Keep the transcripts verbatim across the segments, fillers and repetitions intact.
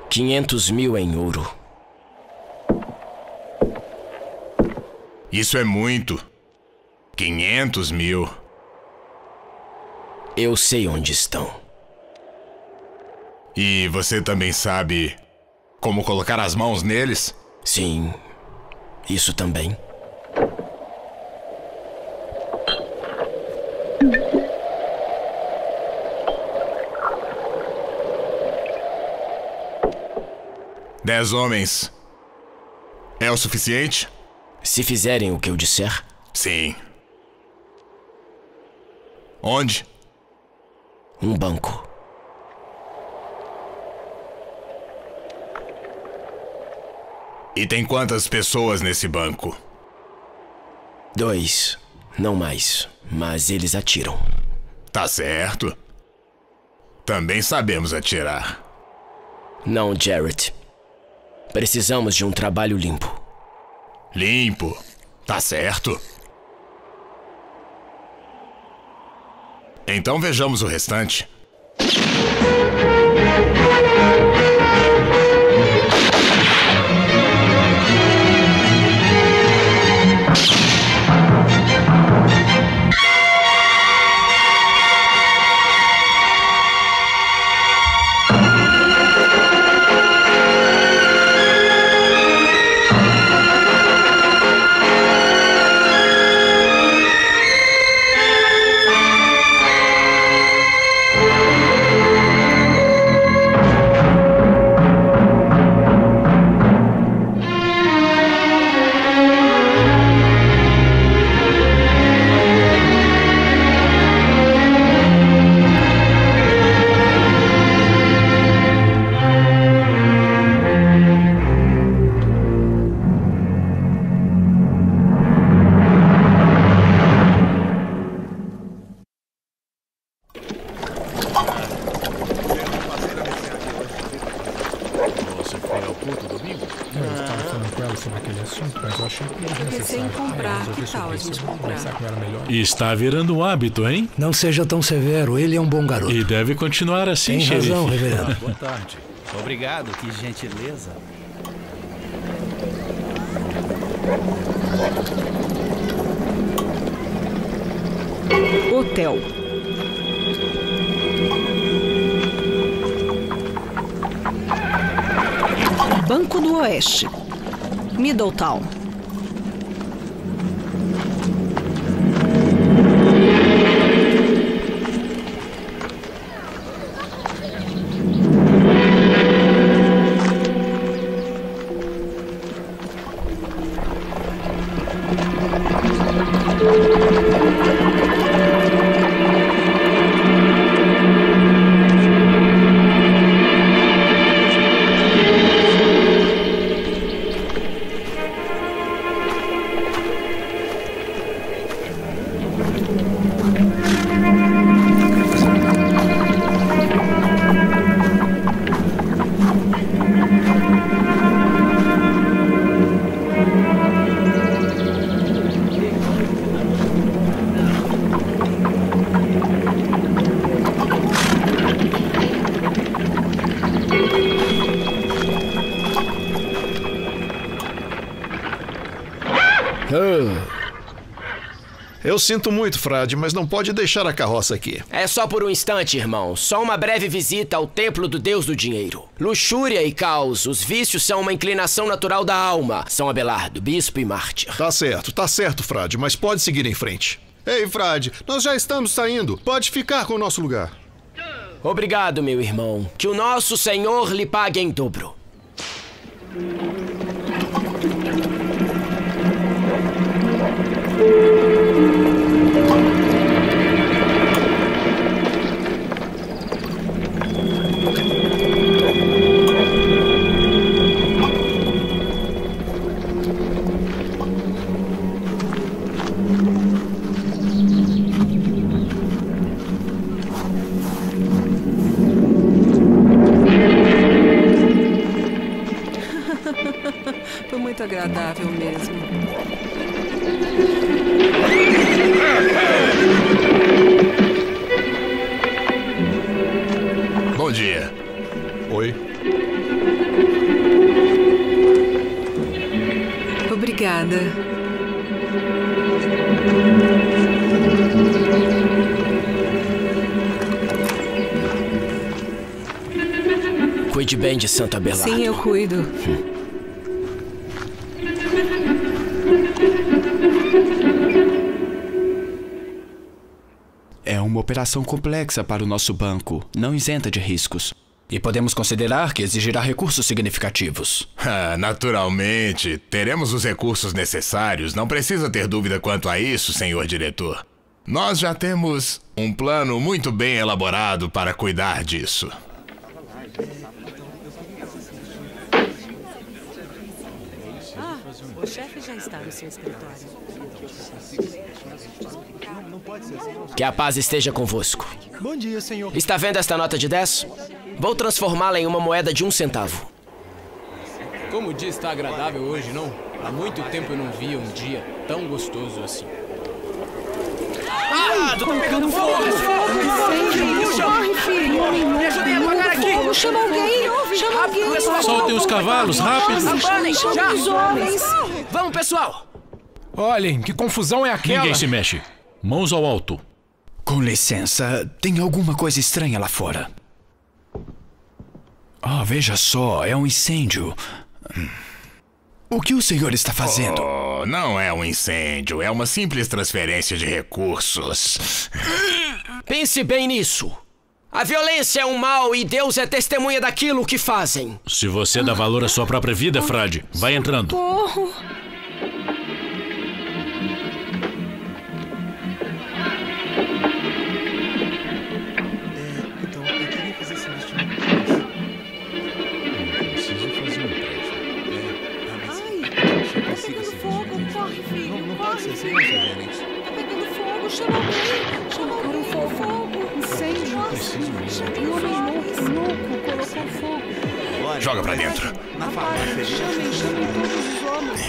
Quinhentos mil em ouro. Isso é muito. Quinhentos mil. Eu sei onde estão. E você também sabe como colocar as mãos neles? Sim, isso também. Dez homens. É o suficiente? Se fizerem o que eu disser? Sim. Onde? Um banco. E tem quantas pessoas nesse banco? Dois, não mais, mas eles atiram. Tá certo. Também sabemos atirar. Não, Jarrett. Precisamos de um trabalho limpo. Limpo. Tá certo. Então vejamos o restante. E está virando um hábito, hein? Não seja tão severo, ele é um bom garoto. E deve continuar assim, Tem xerife. razão, reverendo. Boa tarde. Obrigado, que gentileza. Hotel. Banco do Oeste. Middletown. Eu sinto muito, Frade, mas não pode deixar a carroça aqui. É só por um instante, irmão. Só uma breve visita ao templo do Deus do Dinheiro. Luxúria e caos, os vícios são uma inclinação natural da alma. São Abelardo, bispo e mártir. Tá certo, tá certo, Frade, mas pode seguir em frente. Ei, Frade, nós já estamos saindo. Pode ficar com o nosso lugar. Obrigado, meu irmão. Que o nosso Senhor lhe pague em dobro. Foi muito agradável mesmo. Bom dia. Oi. Cuide bem de Santo Abelardo. Sim, eu cuido. É uma operação complexa para o nosso banco, não isenta de riscos. E podemos considerar que exigirá recursos significativos. Ah, naturalmente, teremos os recursos necessários. Não precisa ter dúvida quanto a isso, senhor diretor. Nós já temos um plano muito bem elaborado para cuidar disso. Ah, o chefe já está no seu escritório. Que a paz esteja convosco. Bom dia, senhor. Está vendo esta nota de dez? Vou transformá-la em uma moeda de um centavo. Como o dia está agradável hoje, não? Há muito tempo eu não via um dia tão gostoso assim. Ah, tu tá pegando fogo! Corre, filho! Me ajudem a apagar aqui! Chama alguém! Chama alguém! Soltem os cavalos, rápido! Chama os homens! Vamos, pessoal! Olhem, que confusão é aquela? Ninguém se mexe. Mãos ao alto. Com licença, tem alguma coisa estranha lá fora. Ah, veja só, é um incêndio. O que o senhor está fazendo? Oh, não é um incêndio, é uma simples transferência de recursos. Pense bem nisso. A violência é um mal e Deus é testemunha daquilo que fazem. Se você dá valor à sua própria vida, frade, vai entrando. Porro! Joga pra dentro. Na farmácia. Chamem, chamem todos os homens.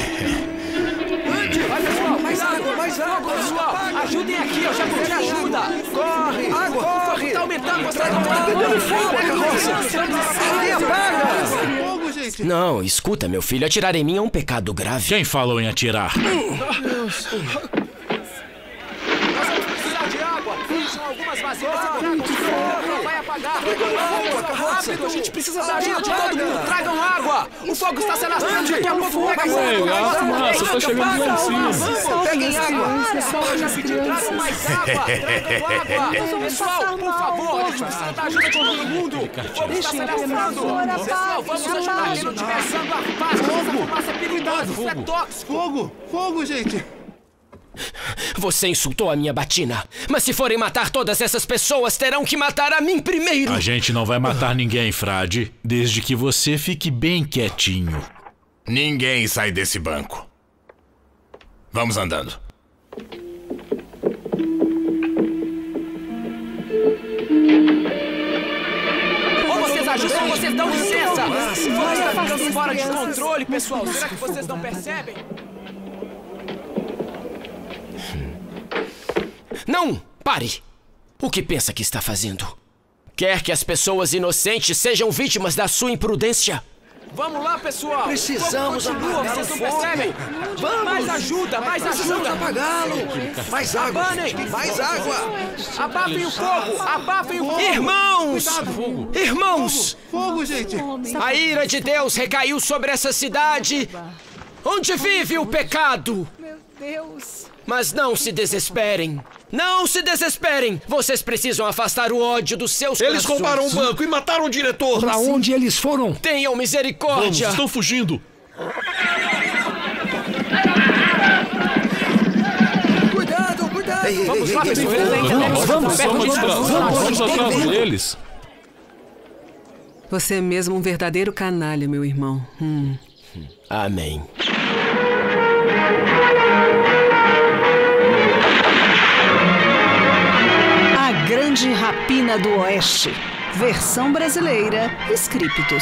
Vai, pessoal, mais água, mais água, pessoal. Ajudem aqui, eu já vou te ajuda. Corre, água, corre. Tá aumentando, você tá pegando fogo a carroça. Alguém apaga. Não, escuta, meu filho, atirar em mim é um pecado grave. Quem falou em atirar? Algumas vasilhas segurando fogo, vai apagar. Rápido, a gente precisa da ajuda de todo mundo. Tragam água. O fogo está se alastrando, daqui a pouco pega fogo. A fumaça tá chegando lá em cima. Peguem água. Tragam mais água. Tragam água. Pessoal, por favor, a gente precisa da ajuda de todo mundo. O fogo está se alastrando. Pessoal, vamos ajudar quem não estiver sendo a paz. Essa fumaça é perigosa, isso é tóxico. Fogo, fogo, gente. Você insultou a minha batina. Mas se forem matar todas essas pessoas, terão que matar a mim primeiro. A gente não vai matar ninguém, frade, desde que você fique bem quietinho. Ninguém sai desse banco. Vamos andando. Ou vocês ajudam ou vocês dão licença. Se for está ficando fora de controle, pessoal. Será que vocês não percebem? Não! Pare! O que pensa que está fazendo? Quer que as pessoas inocentes sejam vítimas da sua imprudência? Vamos lá, pessoal! Precisamos apagar vocês não o fogo. percebem? Vamos! Mais ajuda, mais Precisamos ajuda! apagá-lo! Mais água! Abanem! Mais água! Abafem o fogo! Abafem o fogo! Irmãos! Fogo. Irmãos! Fogo, gente! A ira de Deus recaiu sobre essa cidade, onde vive o pecado! Meu Deus! Mas não se desesperem! Não se desesperem! Vocês precisam afastar o ódio dos seus Eles corações. roubaram o banco e mataram o diretor! Pra onde eles foram? Tenham misericórdia! Vamos, estão fugindo! Cuidado, cuidado! Ei, ei, Vamos ei, lá, ei, pessoal! ei, Vamos, vamos, vamos, vamos atrás deles! Você é mesmo um verdadeiro canalha, meu irmão. Hum. Amém. A Grande Rapina do Oeste. Versão brasileira, Scriptus.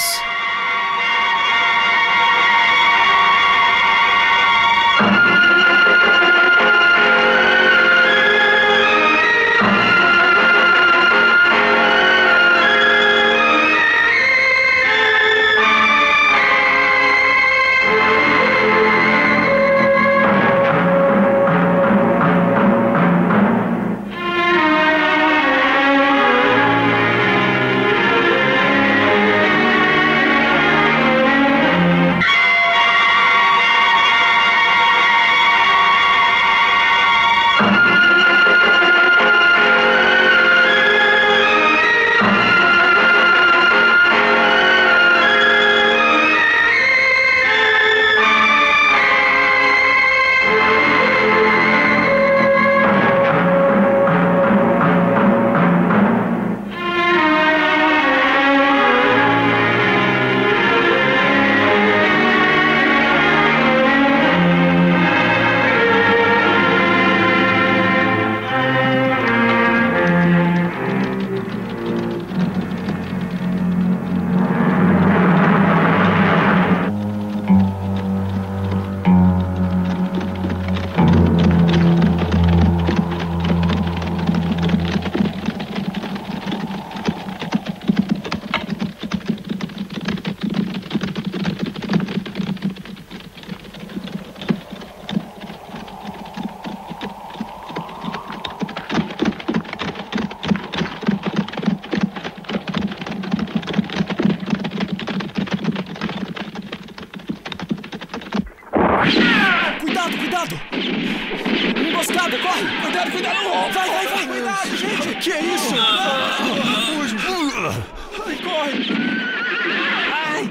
Gente, que é isso? Fuge! Ai, corre! Ai!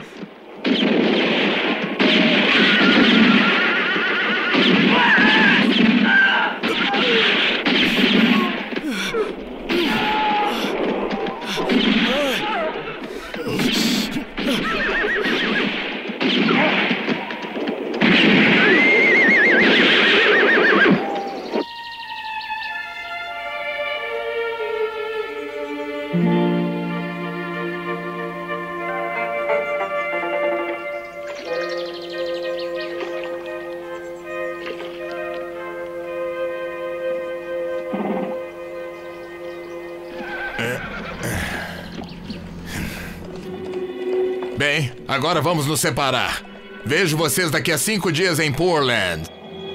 Bem, agora vamos nos separar. Vejo vocês daqui a cinco dias em Portland.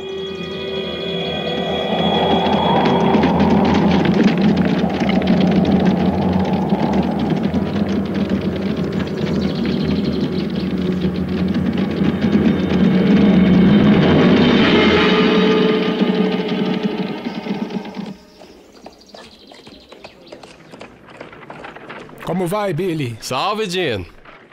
Como vai, Billy? Salve, Jean.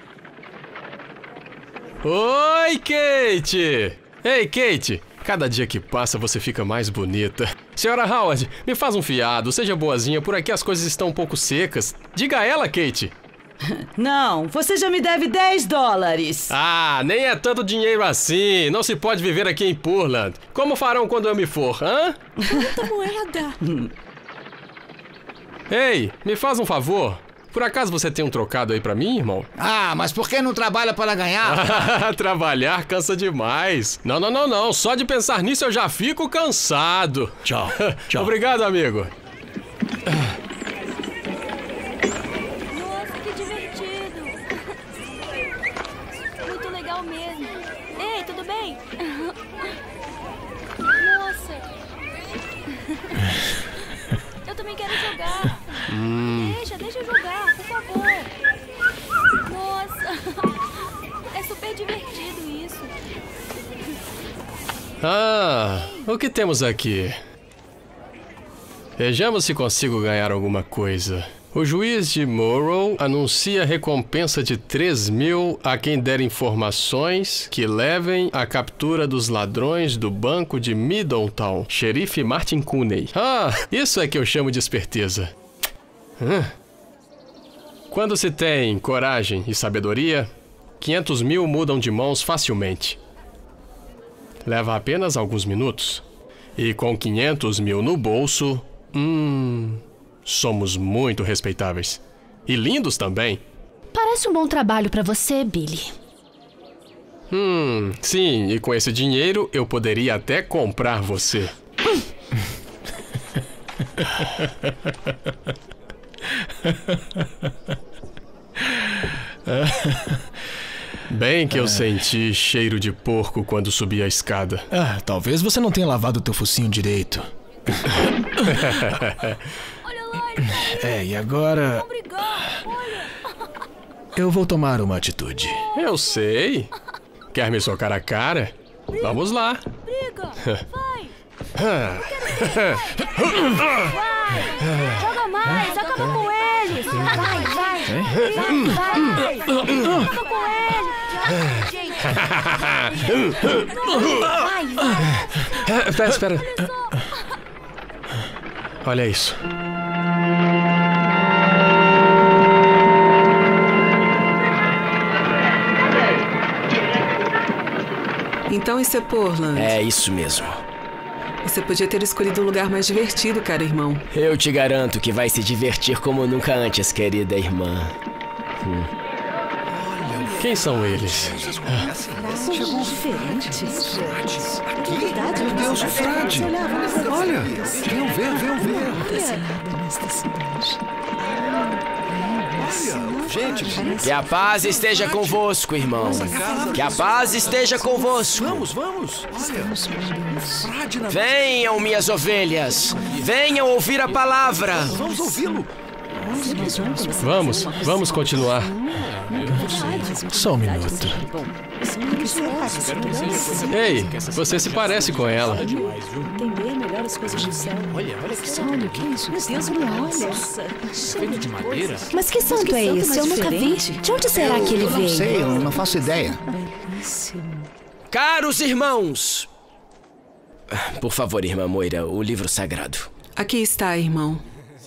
Oi, Kate! Ei, Kate! Cada dia que passa você fica mais bonita. Senhora Howard, me faz um fiado, seja boazinha, por aqui as coisas estão um pouco secas. Diga a ela, Kate. Não, você já me deve dez dólares. Ah, nem é tanto dinheiro assim. Não se pode viver aqui em Portland. Como farão quando eu me for, hã? Quanta moeda! Ei, me faz um favor. Por acaso você tem um trocado aí pra mim, irmão? Ah, mas por que não trabalha para ganhar? Trabalhar cansa demais. Não, não, não, não. Só de pensar nisso eu já fico cansado. Tchau, tchau. Obrigado, amigo. Nossa, que divertido. Muito legal mesmo. Ei, tudo bem? Nossa. Eu também quero jogar. Hum. Deixa, deixa eu jogar, por favor. Nossa, é super divertido isso. Ah, o que temos aqui? Vejamos se consigo ganhar alguma coisa. O juiz de Morrow anuncia recompensa de três mil a quem der informações que levem à captura dos ladrões do banco de Middletown. Xerife Martin Cooney. Ah, isso é que eu chamo de esperteza. Hum. Quando se tem coragem e sabedoria, quinhentos mil mudam de mãos facilmente. Leva apenas alguns minutos. E com quinhentos mil no bolso, hum, somos muito respeitáveis. E lindos também. Parece um bom trabalho pra você, Billy. Hum, sim, e com esse dinheiro eu poderia até comprar você. Bem que eu senti cheiro de porco quando subi a escada. Ah, talvez você não tenha lavado o teu focinho direito. É, e agora... Eu vou tomar uma atitude. Eu sei. Quer me socar a cara? Vamos lá. Briga, vai. Vai, joga mais, acaba com eles. Vai, vai, vai, vai. Acaba com eles. Gente. Vai, vai. Espera, espera. Olha isso. Então isso é Portland. É isso mesmo. Você podia ter escolhido um lugar mais divertido, cara irmão. Eu te garanto que vai se divertir como nunca antes, querida irmã. Hum. Quem são eles? Chegou diferentes. Aqui? Meu Deus, o Frade! Olha! Venham ver, venham ver! Gente, que a paz esteja convosco, irmão. Que a paz esteja convosco. Vamos, vamos! Venham, minhas ovelhas. Venham ouvir a palavra. Vamos ouvi-lo. Vamos, vamos continuar. Só um minuto. Ei, você se parece com ela. Entender melhor as coisas do céu. Olha, olha que santo. Olha, que isso? Meu Deus, me olha. Feito de madeira? Mas que santo é esse? Eu nunca vi. De onde será que ele Eu veio? não sei, eu não faço ideia. Caros irmãos! Por favor, irmã Moira, o livro sagrado. Aqui está, irmão.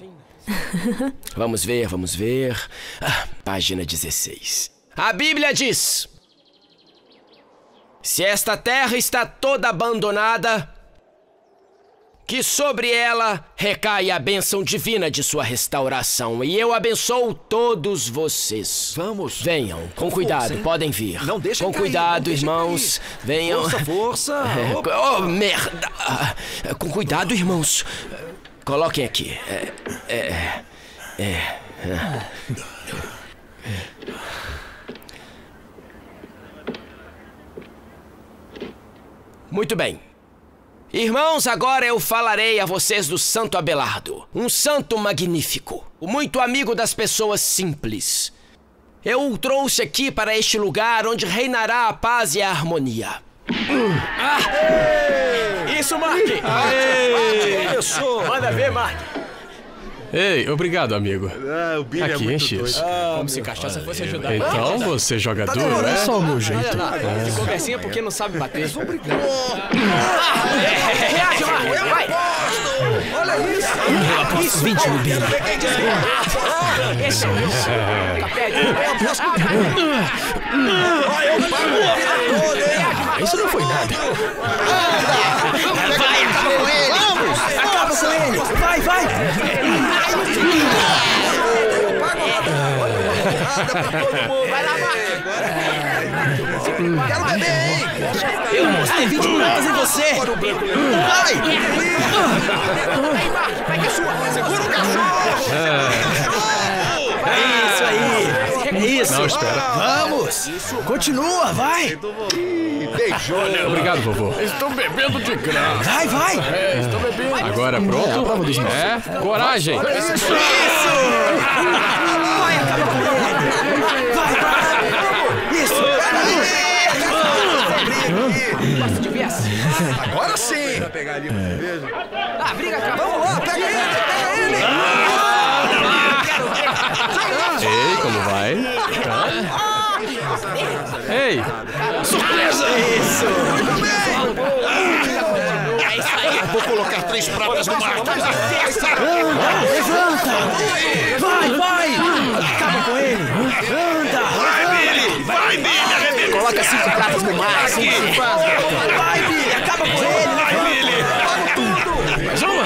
Vamos ver, vamos ver. Ah, página dezesseis. A Bíblia diz: se esta terra está toda abandonada, que sobre ela recaia a bênção divina de sua restauração. E eu abençoo todos vocês. Vamos. Venham, com cuidado, força, podem vir. Não deixem Com cair, cuidado, não irmãos. Cair. Venham. Força, força. Oh, merda. Com cuidado, irmãos. Coloquem aqui. É... É... É... é. Muito bem. Irmãos, agora eu falarei a vocês do Santo Abelardo, um santo magnífico, muito amigo das pessoas simples. Eu o trouxe aqui para este lugar onde reinará a paz e a harmonia. Ah! Isso, Mark! Aê! Isso! Manda ver, Mark! Ei, obrigado, amigo. Ah, o Billy Aqui, é muito enche doido. isso. Ah, como se cachaça fosse ajudar. Então você joga Tá duro, é? é? Só o meu jeito. De conversinha porque não sabe bater. Reage, Mark! Vai! Olha isso! Eu aposto vinte no Billy. Esse é o meu. Eu pago a vida toda, hein? Isso não foi nada. Vai, acaba com ele! Vamos! Acaba com ele! Vai, vai! Vai lá, Mark! Quero beber, hein? Eu mostrei vinte minutos em você! Vai! Vai, Mark! Vai que é sua! Segura o cachorro! Isso aí! É isso! Não, espera. Vamos! Continua, vai! Beijou! Obrigado, vovô. Estou bebendo de graça. Vai, vai! É, estou bebendo. Agora pronto? É a prova dos nossos. É, coragem. Isso! Vai, acaba com ele! Vai, vai! Isso! Agora sim! Ah, briga, acabou! Vamos lá, pega ele! Pega ele! Ei, como vai? Ei! Surpresa! Isso! Vou colocar três pratas no mar. Levanta! Vai, vai! Acaba com ele! Anda! Vai, Billy! Vai, Billy! Arrebenta! Coloca cinco pratas no mar! Vai, Billy! Acaba com ele! Vai, Billy! Mais uma!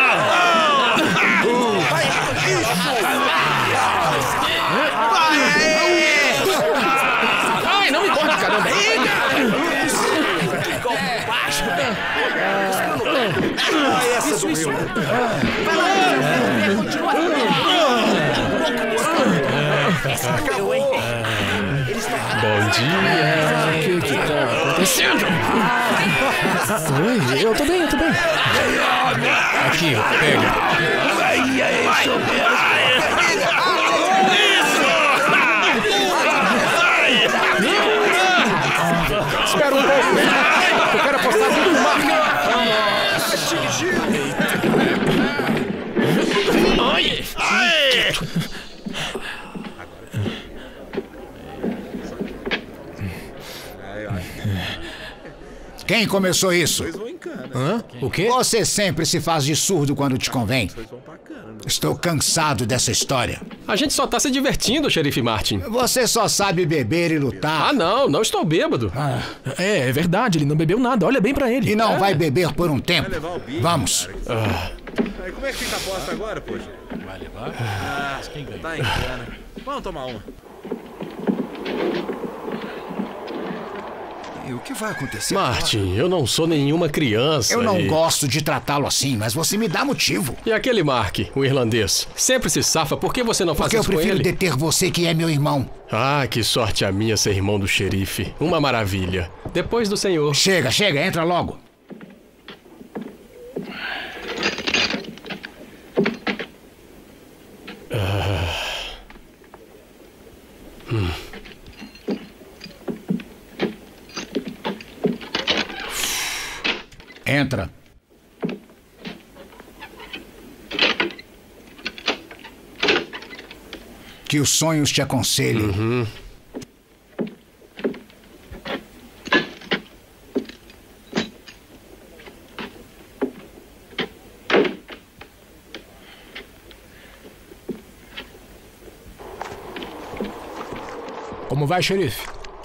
Vai! Isso! Ai, não me corta, caramba! Ah, essa doeu! Vai lá, continua! Acabou, hein? Bom dia! O que que tá acontecendo? Oi, eu tô bem, eu tô bem. Aqui, pega! Espera um pouco. Eu quero apostar muito no Mark. Ai! Ai! Quem começou isso? Hã? O quê? Você sempre se faz de surdo quando te convém. Estou cansado dessa história. A gente só tá se divertindo, xerife Martin. Você só sabe beber e lutar. Ah, não, não estou bêbado. Ah, é, é verdade, ele não bebeu nada. Olha bem pra ele. E não é. vai beber por um tempo. Vamos. Ah. Aí, como é que fica a aposta agora, poxa? Vai levar? Ah, quem ganha? Tá em grana. Vamos tomar uma. E o que vai acontecer? Martin, eu não sou nenhuma criança. Eu não e... gosto de tratá-lo assim, mas você me dá motivo. E aquele Mark, o irlandês, sempre se safa. Por que você não faz Porque eu isso com prefiro ele? deter você, que é meu irmão. Ah, que sorte a minha ser irmão do xerife. Uma maravilha. Depois do senhor. Chega, chega, entra logo. Ah. Entra. Que os sonhos te aconselhem. Uhum. Como vai, xerife?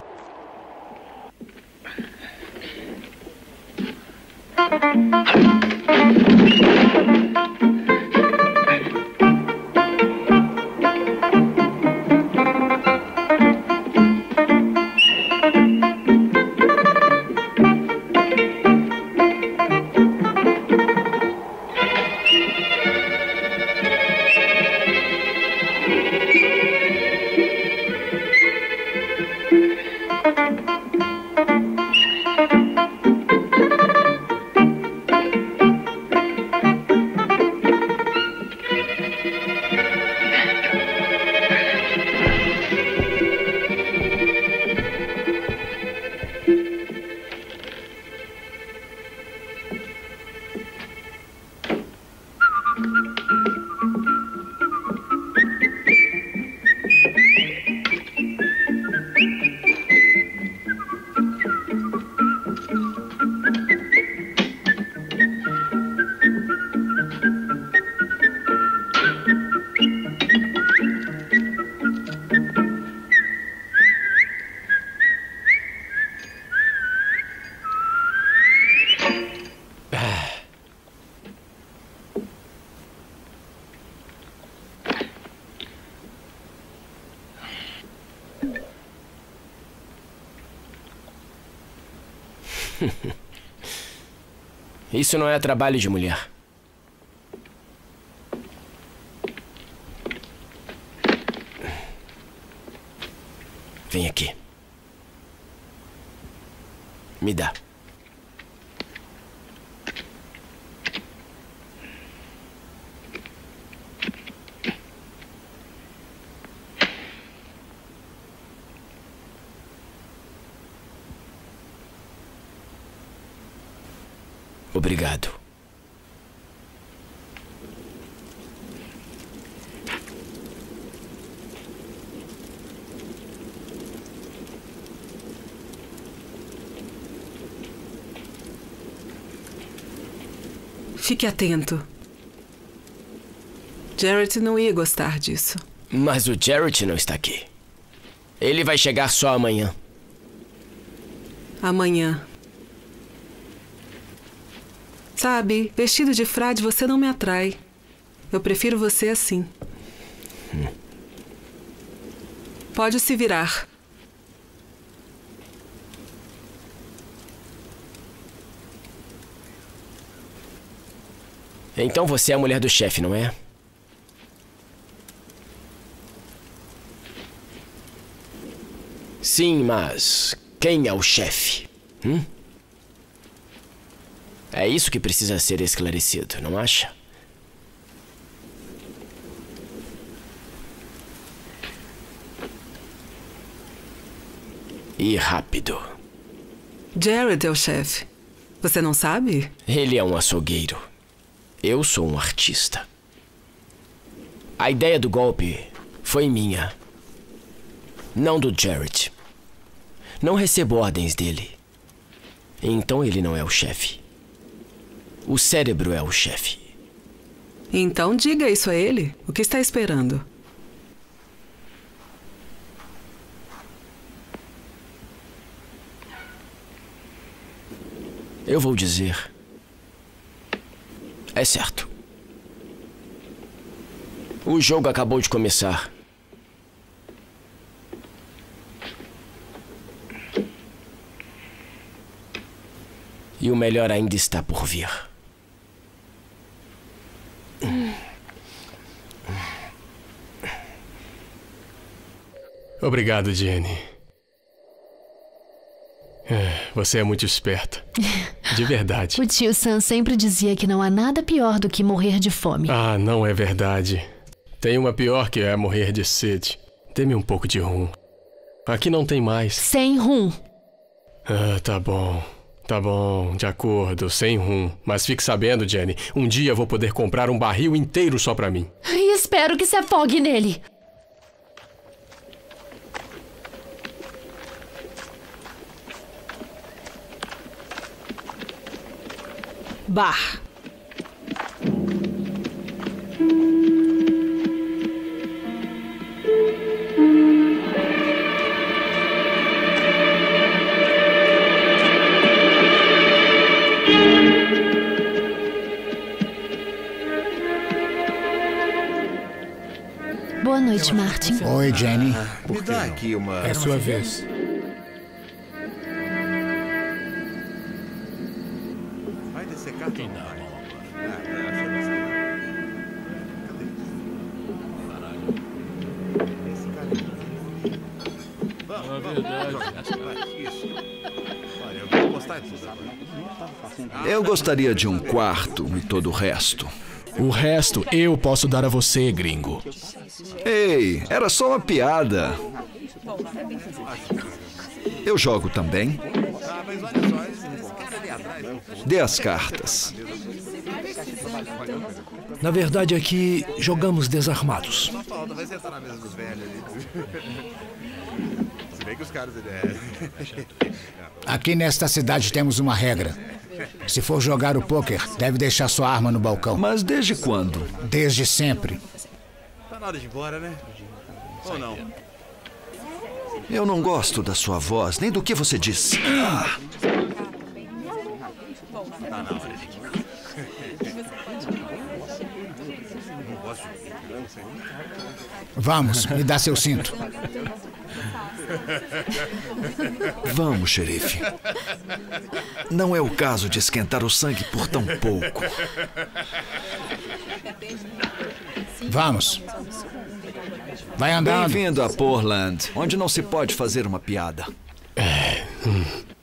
Isso não é trabalho de mulher. Vem aqui. Me dá. Obrigado. Fique atento. Jarrett não ia gostar disso. Mas o Jarrett não está aqui. Ele vai chegar só amanhã. Amanhã. Sabe, vestido de frade você não me atrai. Eu prefiro você assim. Hum. Pode se virar. Então você é a mulher do chefe, não é? Sim, mas quem é o chefe? Hum? É isso que precisa ser esclarecido, não acha? E rápido. Jared é o chefe. Você não sabe? Ele é um açougueiro. Eu sou um artista. A ideia do golpe foi minha, não do Jarrett. Não recebo ordens dele. Então ele não é o chefe. O cérebro é o chefe. Então diga isso a ele. O que está esperando? Eu vou dizer. É certo. O jogo acabou de começar. E o melhor ainda está por vir. Obrigado, Jenny. É, você é muito esperta. De verdade. O tio Sam sempre dizia que não há nada pior do que morrer de fome. Ah, não é verdade. Tem uma pior que é morrer de sede. Dê-me um pouco de rum. Aqui não tem mais. Sem rum. Ah, tá bom. Tá bom, de acordo, sem rum. Mas fique sabendo, Jenny, um dia vou poder comprar um barril inteiro só pra mim. E espero que se afogue nele. Bar. Boa noite, Martin. Oi, Jenny. Me dá aqui uma... É sua vez. Vai descer cá. Quem dá a mão Eu gostaria de um quarto e todo o resto. O resto eu posso dar a você, gringo. Ei, era só uma piada. Eu jogo também. Dê as cartas. Na verdade, aqui jogamos desarmados. Vai sentar na mesa dos velhos ali. Se bem que os caras... Aqui nesta cidade temos uma regra. Se for jogar o pôquer, deve deixar sua arma no balcão. Mas desde quando? Desde sempre. Tá na hora de ir embora, né? Ou não? Eu não gosto da sua voz, nem do que você disse. Ah. Tá na hora de ir embora. Vamos, me dá seu cinto. Vamos, xerife. Não é o caso de esquentar o sangue por tão pouco. Vamos. Vai andando. Bem-vindo a Portland, onde não se pode fazer uma piada. É, hum.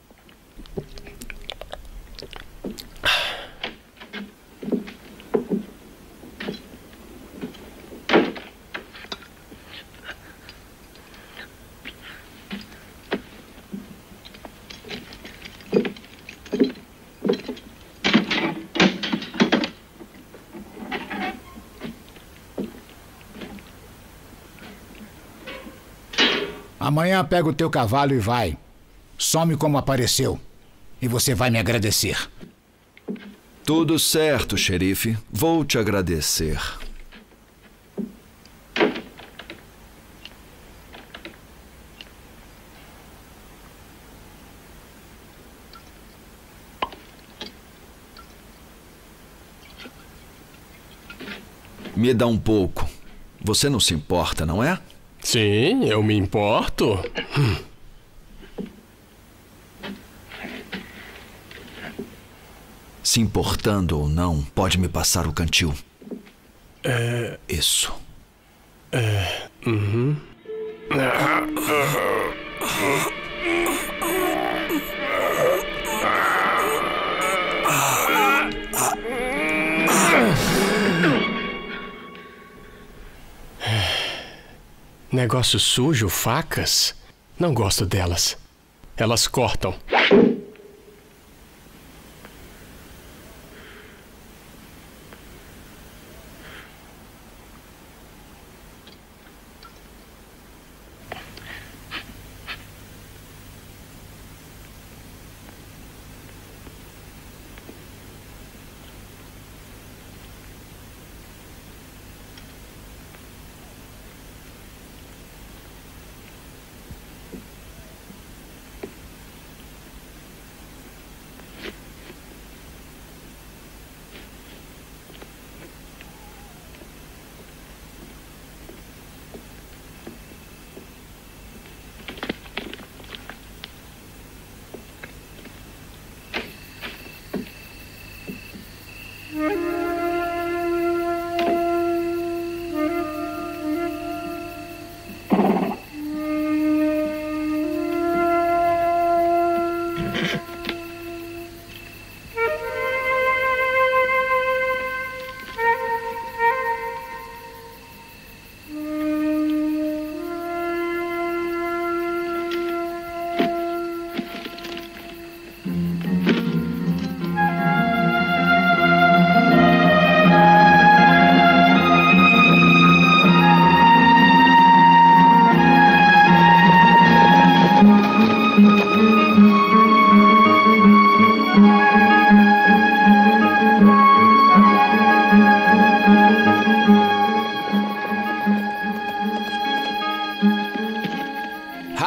Amanhã pega o teu cavalo e vai. Some como apareceu. E você vai me agradecer. Tudo certo, xerife. Vou te agradecer. Me dá um pouco. Você não se importa, não é? Sim, eu me importo. Hum. Se importando ou não, pode me passar o cantil. É... Isso. É... Uhum. Negócio sujo, facas? Não gosto delas. Elas cortam.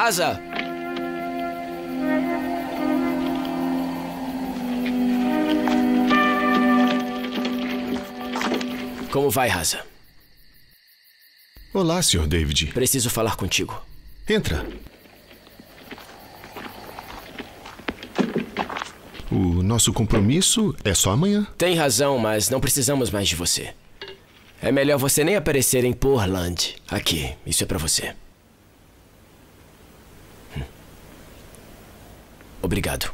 Rasa! Como vai, Rasa? Olá, senhor David. Preciso falar contigo. Entra. O nosso compromisso é só amanhã. Tem razão, mas não precisamos mais de você. É melhor você nem aparecer em Portland. Aqui, isso é pra você. Hum. Obrigado.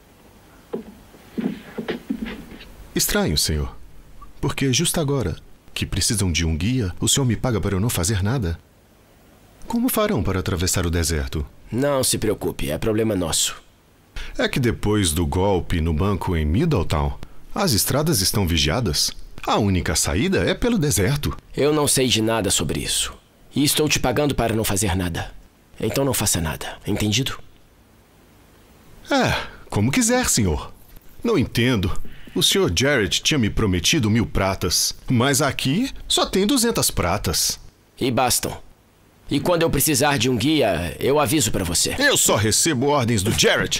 Estranho, senhor. Porque justo agora que precisam de um guia, o senhor me paga para eu não fazer nada? Como farão para atravessar o deserto? Não se preocupe, é problema nosso. É que depois do golpe no banco em Middletown, as estradas estão vigiadas. A única saída é pelo deserto. Eu não sei de nada sobre isso. E estou te pagando para não fazer nada. Então não faça nada, entendido? É, como quiser, senhor. Não entendo. O senhor Jarrett tinha me prometido mil pratas, mas aqui só tem duzentas pratas. E bastam. E quando eu precisar de um guia, eu aviso pra você. Eu só recebo ordens do Jarrett.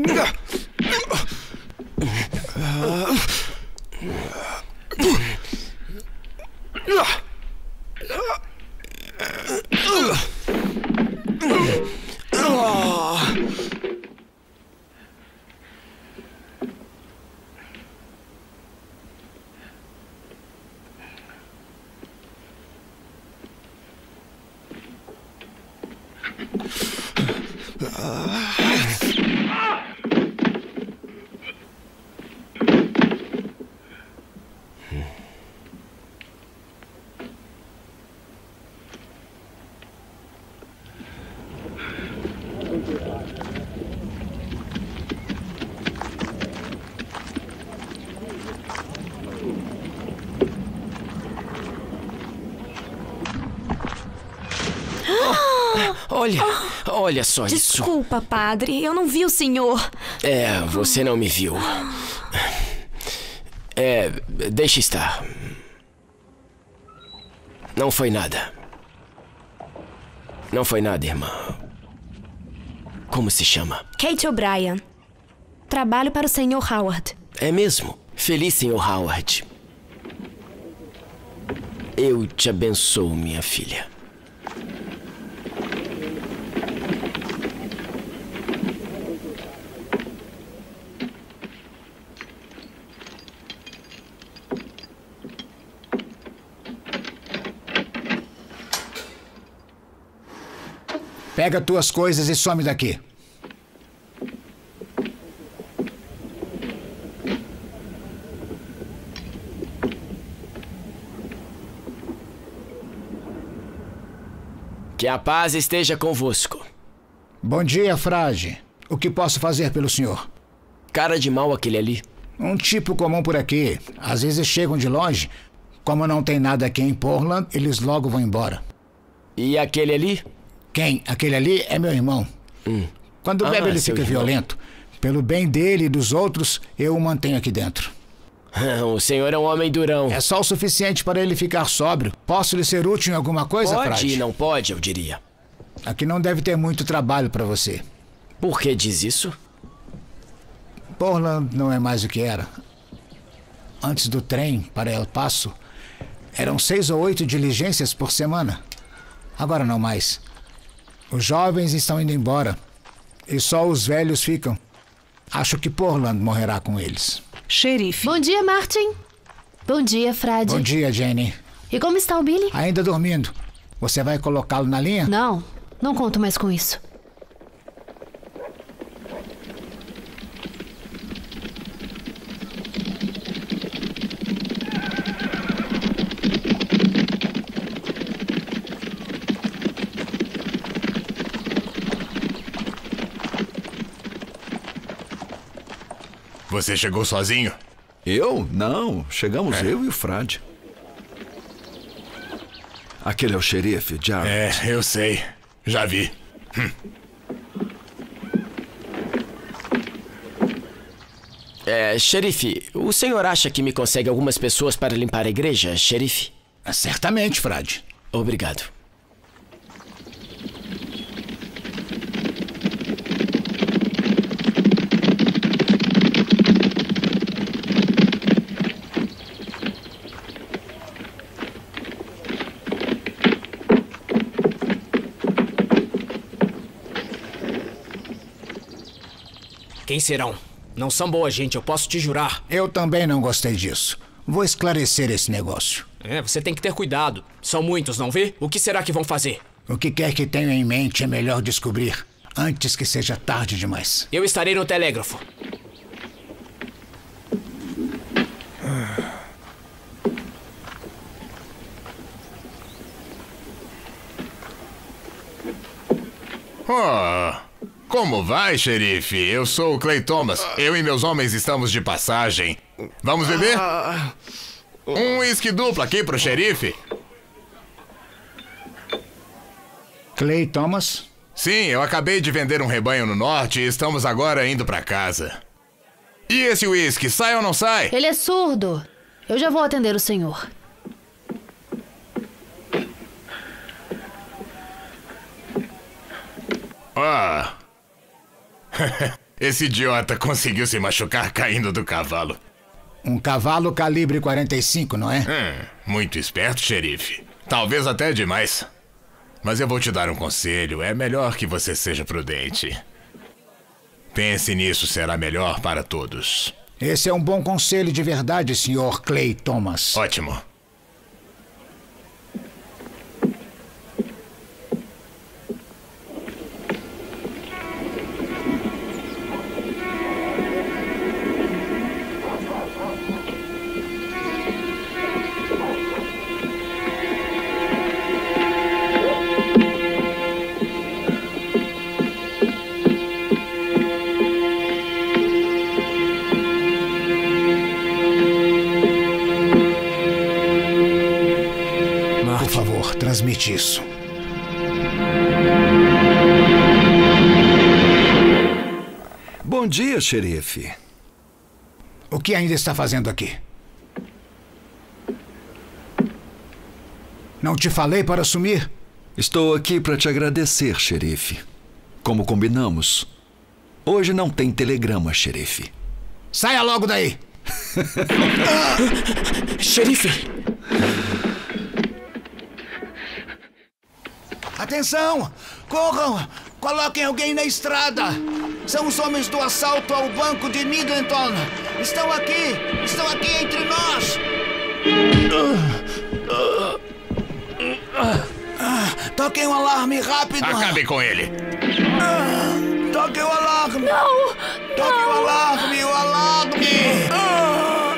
Olha, olha só isso. Desculpa, padre, eu não vi o senhor. É, você não me viu. É, deixa estar. Não foi nada. Não foi nada, irmã. Como se chama? Kate O'Brien. Trabalho para o senhor Howard. É mesmo? Feliz, senhor Howard. Eu te abençoo, minha filha. Pega tuas coisas e some daqui. Que a paz esteja convosco. Bom dia, frade. O que posso fazer pelo senhor? Cara de mal aquele ali. Um tipo comum por aqui. Às vezes chegam de longe. Como não tem nada aqui em Portland, eles logo vão embora. E aquele ali? Quem? Aquele ali é meu irmão. Hum. Quando bebe, ah, ele fica irmão. violento. Pelo bem dele e dos outros, eu o mantenho aqui dentro. O senhor é um homem durão. É só o suficiente para ele ficar sóbrio. Posso lhe ser útil em alguma coisa, Pode frade? e não pode, eu diria. Aqui não deve ter muito trabalho para você. Por que diz isso? Portland não é mais o que era. Antes do trem para El Paso, eram seis ou oito diligências por semana. Agora não mais. Os jovens estão indo embora e só os velhos ficam. Acho que Portland morrerá com eles. Xerife. Bom dia, Martin. Bom dia, frade. Bom dia, Jenny. E como está o Billy? Ainda dormindo. Você vai colocá-lo na linha? Não, não conto mais com isso. Você chegou sozinho? Eu? Não. Chegamos é. eu e o frade. Aquele é o xerife, Jarrett. É, eu sei. Já vi. Hum. É, xerife, o senhor acha que me consegue algumas pessoas para limpar a igreja, xerife? É, certamente, frade. Obrigado. Quem serão? Não são boa gente, eu posso te jurar. Eu também não gostei disso. Vou esclarecer esse negócio. É, você tem que ter cuidado. São muitos, não vê? O que será que vão fazer? O que quer que tenham em mente é melhor descobrir antes que seja tarde demais. Eu estarei no telégrafo. Oh, como vai, xerife? Eu sou o Clay Thomas. Eu e meus homens estamos de passagem. Vamos beber? Um uísque duplo aqui pro xerife. Clay Thomas? Sim, eu acabei de vender um rebanho no norte e estamos agora indo pra casa. E esse uísque, sai ou não sai? Ele é surdo. Eu já vou atender o senhor. Ah. Esse idiota conseguiu se machucar caindo do cavalo. Um cavalo calibre quarenta e cinco, não é? Hum, muito esperto, xerife. Talvez até demais. Mas eu vou te dar um conselho. É melhor que você seja prudente. Pense nisso, será melhor para todos. Esse é um bom conselho de verdade, senhor Clay Thomas. Ótimo. Transmite isso. Bom dia, xerife. O que ainda está fazendo aqui? Não te falei para sumir? Estou aqui para te agradecer, xerife. Como combinamos. Hoje não tem telegrama, xerife. Saia logo daí! Xerife! Atenção! Corram! Coloquem alguém na estrada! São os homens do assalto ao banco de Miglenton! Estão aqui! Estão aqui entre nós! Ah, toquem o alarme rápido! Acabe com ele! Ah, toquem o alarme! Não! Toquem o alarme! O alarme! Ah,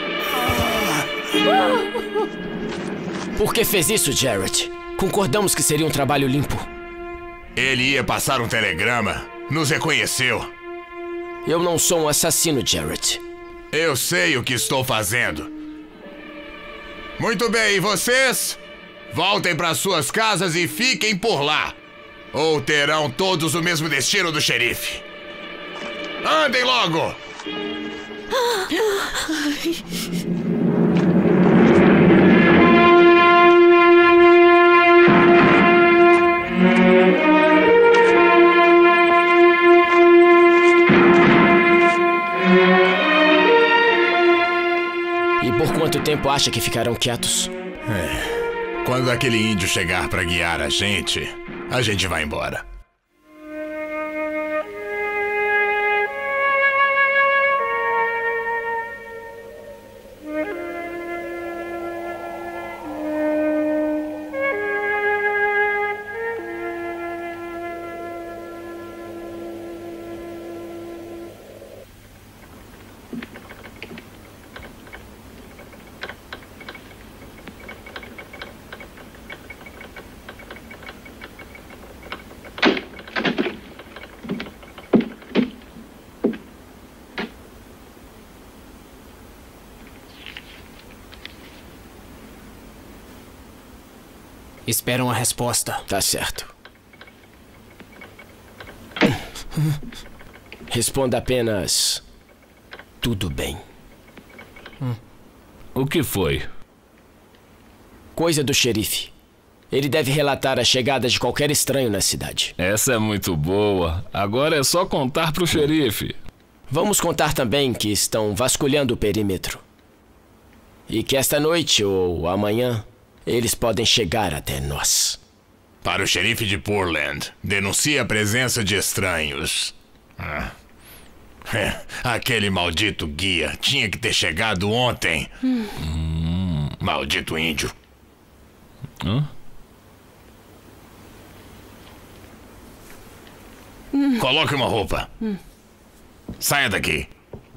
ah. Por que fez isso, Jarrett? Concordamos que seria um trabalho limpo. Ele ia passar um telegrama. Nos reconheceu. Eu não sou um assassino, Jarrett. Eu sei o que estou fazendo. Muito bem, e vocês? Voltem para suas casas e fiquem por lá. Ou terão todos o mesmo destino do xerife. Andem logo! E por quanto tempo acha que ficarão quietos? É. Quando aquele índio chegar para guiar a gente, a gente vai embora. Esperam a resposta. Tá certo. Responda apenas... tudo bem. Hum. O que foi? Coisa do xerife. Ele deve relatar a chegada de qualquer estranho na cidade. Essa é muito boa. Agora é só contar pro xerife. Vamos contar também que estão vasculhando o perímetro. E que esta noite ou amanhã... eles podem chegar até nós. Para o xerife de Portland, denuncie a presença de estranhos. Ah. É, aquele maldito guia tinha que ter chegado ontem. Hum. Hum, maldito índio. Hã? Hum. Coloque uma roupa. Hum. Saia daqui.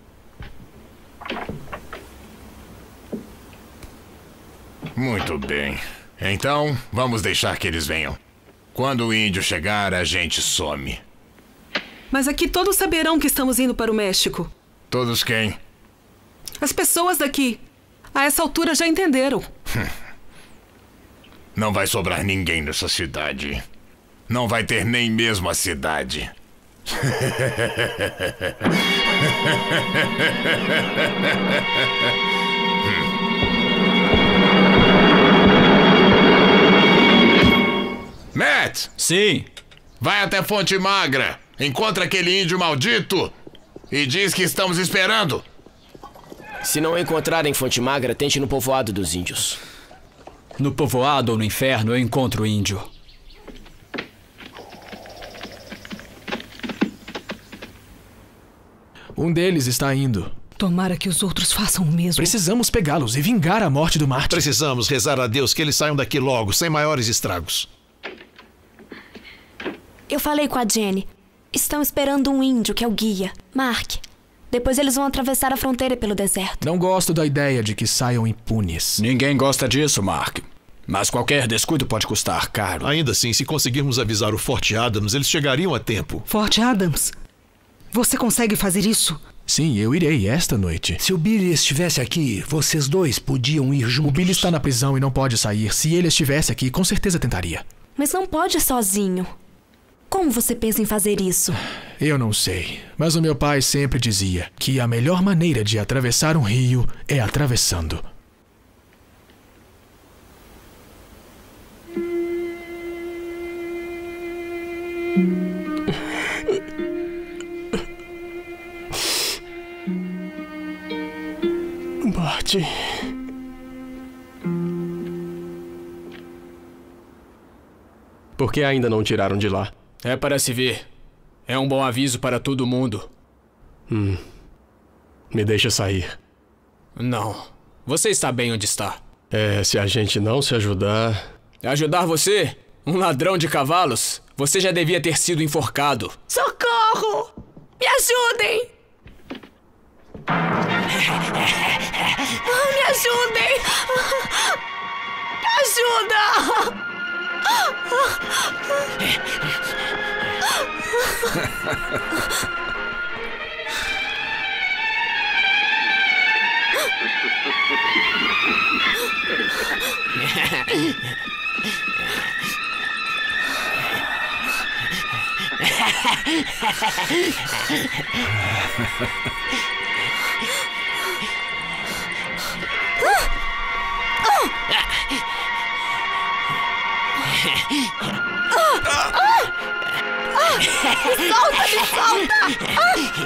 Muito bem. Então, vamos deixar que eles venham. Quando o índio chegar, a gente some. Mas aqui todos saberão que estamos indo para o México. Todos quem? As pessoas daqui, a essa altura, já entenderam. Não vai sobrar ninguém nessa cidade. Não vai ter nem mesmo a cidade. Matt! Sim? Vai até Fonte Magra. Encontra aquele índio maldito e diz que estamos esperando. Se não encontrarem Fonte Magra, tente no povoado dos índios. No povoado ou no inferno, eu encontro o índio. Um deles está indo. Tomara que os outros façam o mesmo. Precisamos pegá-los e vingar a morte do Marte. Precisamos rezar a Deus que eles saiam daqui logo, sem maiores estragos. Eu falei com a Jenny. Estão esperando um índio, que é o guia. Mark. Depois eles vão atravessar a fronteira pelo deserto. Não gosto da ideia de que saiam impunes. Ninguém gosta disso, Mark. Mas qualquer descuido pode custar caro. Ainda assim, se conseguirmos avisar o Forte Adams, eles chegariam a tempo. Forte Adams? Você consegue fazer isso? Sim, eu irei esta noite. Se o Billy estivesse aqui, vocês dois podiam ir juntos. O Billy está na prisão e não pode sair. Se ele estivesse aqui, com certeza tentaria. Mas não pode sozinho. Como você pensa em fazer isso? Eu não sei, mas o meu pai sempre dizia que a melhor maneira de atravessar um rio é atravessando. Bart. Por que ainda não tiraram de lá? É para se ver. É um bom aviso para todo mundo. Hum. Me deixa sair. Não. Você está bem onde está. É, se a gente não se ajudar... Ajudar você? Um ladrão de cavalos? Você já devia ter sido enforcado. Socorro! Me ajudem! Me ajudem! Me ajuda! Me solta, me solta!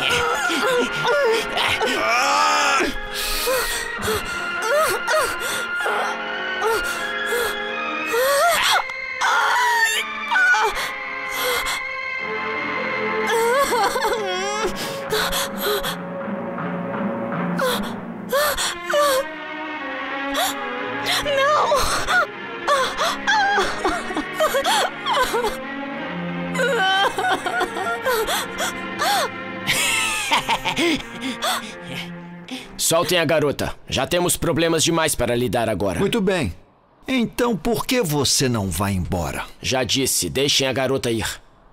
Soltem a garota. Já temos problemas demais para lidar agora. Muito bem. Então por que você não vai embora? Já disse, deixem a garota ir.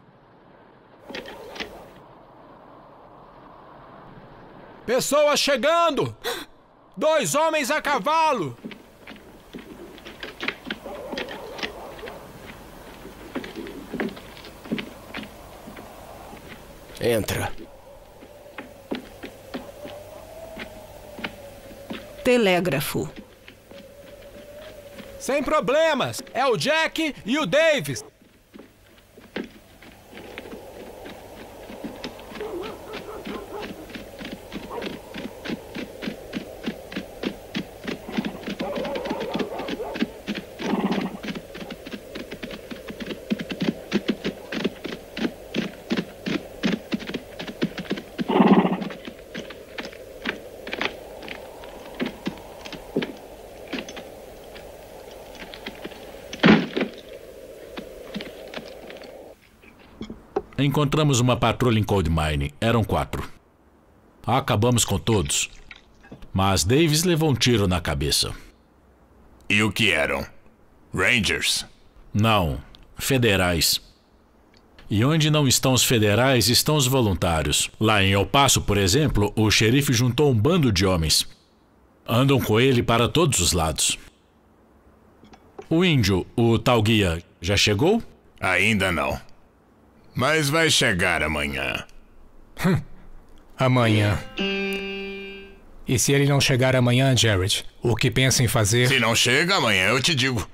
Pessoas chegando! Dois homens a cavalo! Entra. Telégrafo. Sem problemas. É o Jack e o Davis. encontramos uma patrulha em Cold Mine. Eram quatro. Acabamos com todos. Mas Davis levou um tiro na cabeça. E o que eram? Rangers? Não, federais. E onde não estão os federais, estão os voluntários. Lá em El Paso, por exemplo, o xerife juntou um bando de homens. Andam com ele para todos os lados. O índio, o tal guia, já chegou? Ainda não. Mas vai chegar amanhã. Hum, amanhã. E se ele não chegar amanhã, Jared, o que pensa em fazer? Se não chega amanhã, eu te digo.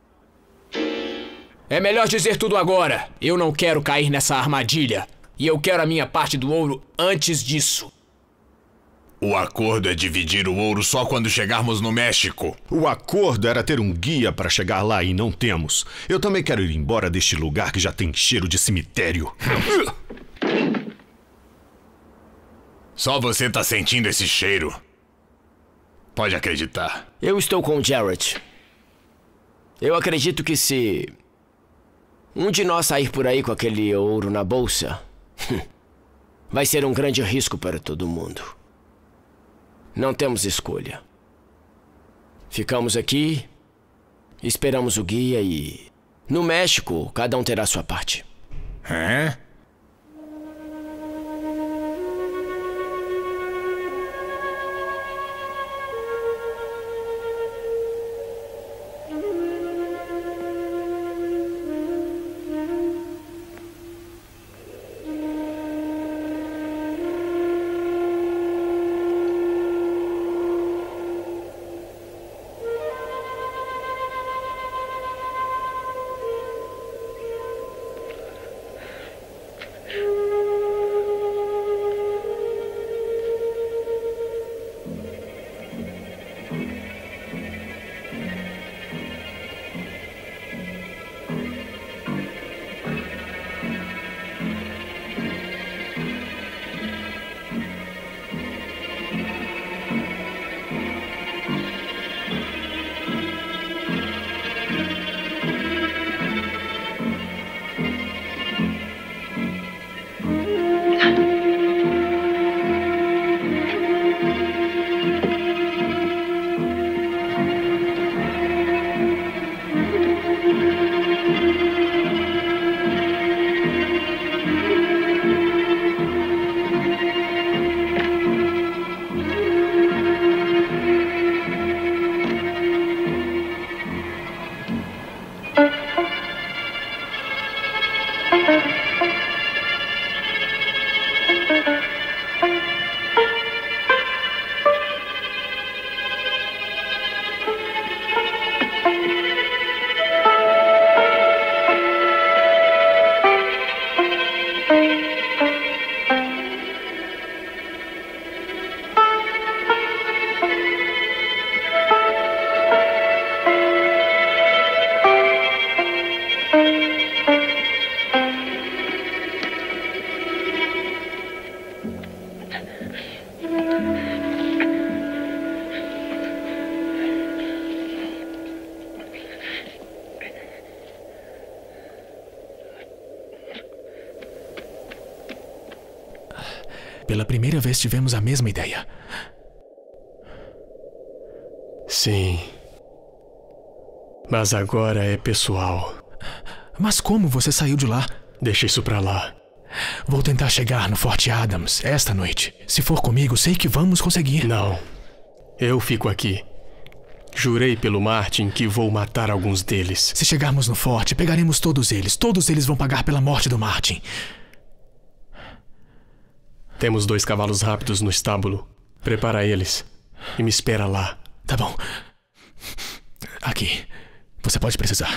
É melhor dizer tudo agora. Eu não quero cair nessa armadilha. E eu quero a minha parte do ouro antes disso. O acordo é dividir o ouro só quando chegarmos no México. O acordo era ter um guia para chegar lá e não temos. Eu também quero ir embora deste lugar que já tem cheiro de cemitério. Só você tá sentindo esse cheiro. Pode acreditar. Eu estou com o Jared. Eu acredito que se um de nós sair por aí com aquele ouro na bolsa, vai ser um grande risco para todo mundo. Não temos escolha. Ficamos aqui, esperamos o guia e... no México, cada um terá sua parte. Hã? Pela primeira vez tivemos a mesma ideia. Sim. Mas agora é pessoal. Mas como você saiu de lá? Deixa isso pra lá. Vou tentar chegar no Forte Adams esta noite. Se for comigo, sei que vamos conseguir. Não. Eu fico aqui. Jurei pelo Martin que vou matar alguns deles. Se chegarmos no forte, pegaremos todos eles. Todos eles vão pagar pela morte do Martin. Temos dois cavalos rápidos no estábulo. Prepara eles. E me espera lá. Tá bom. Aqui. Você pode precisar.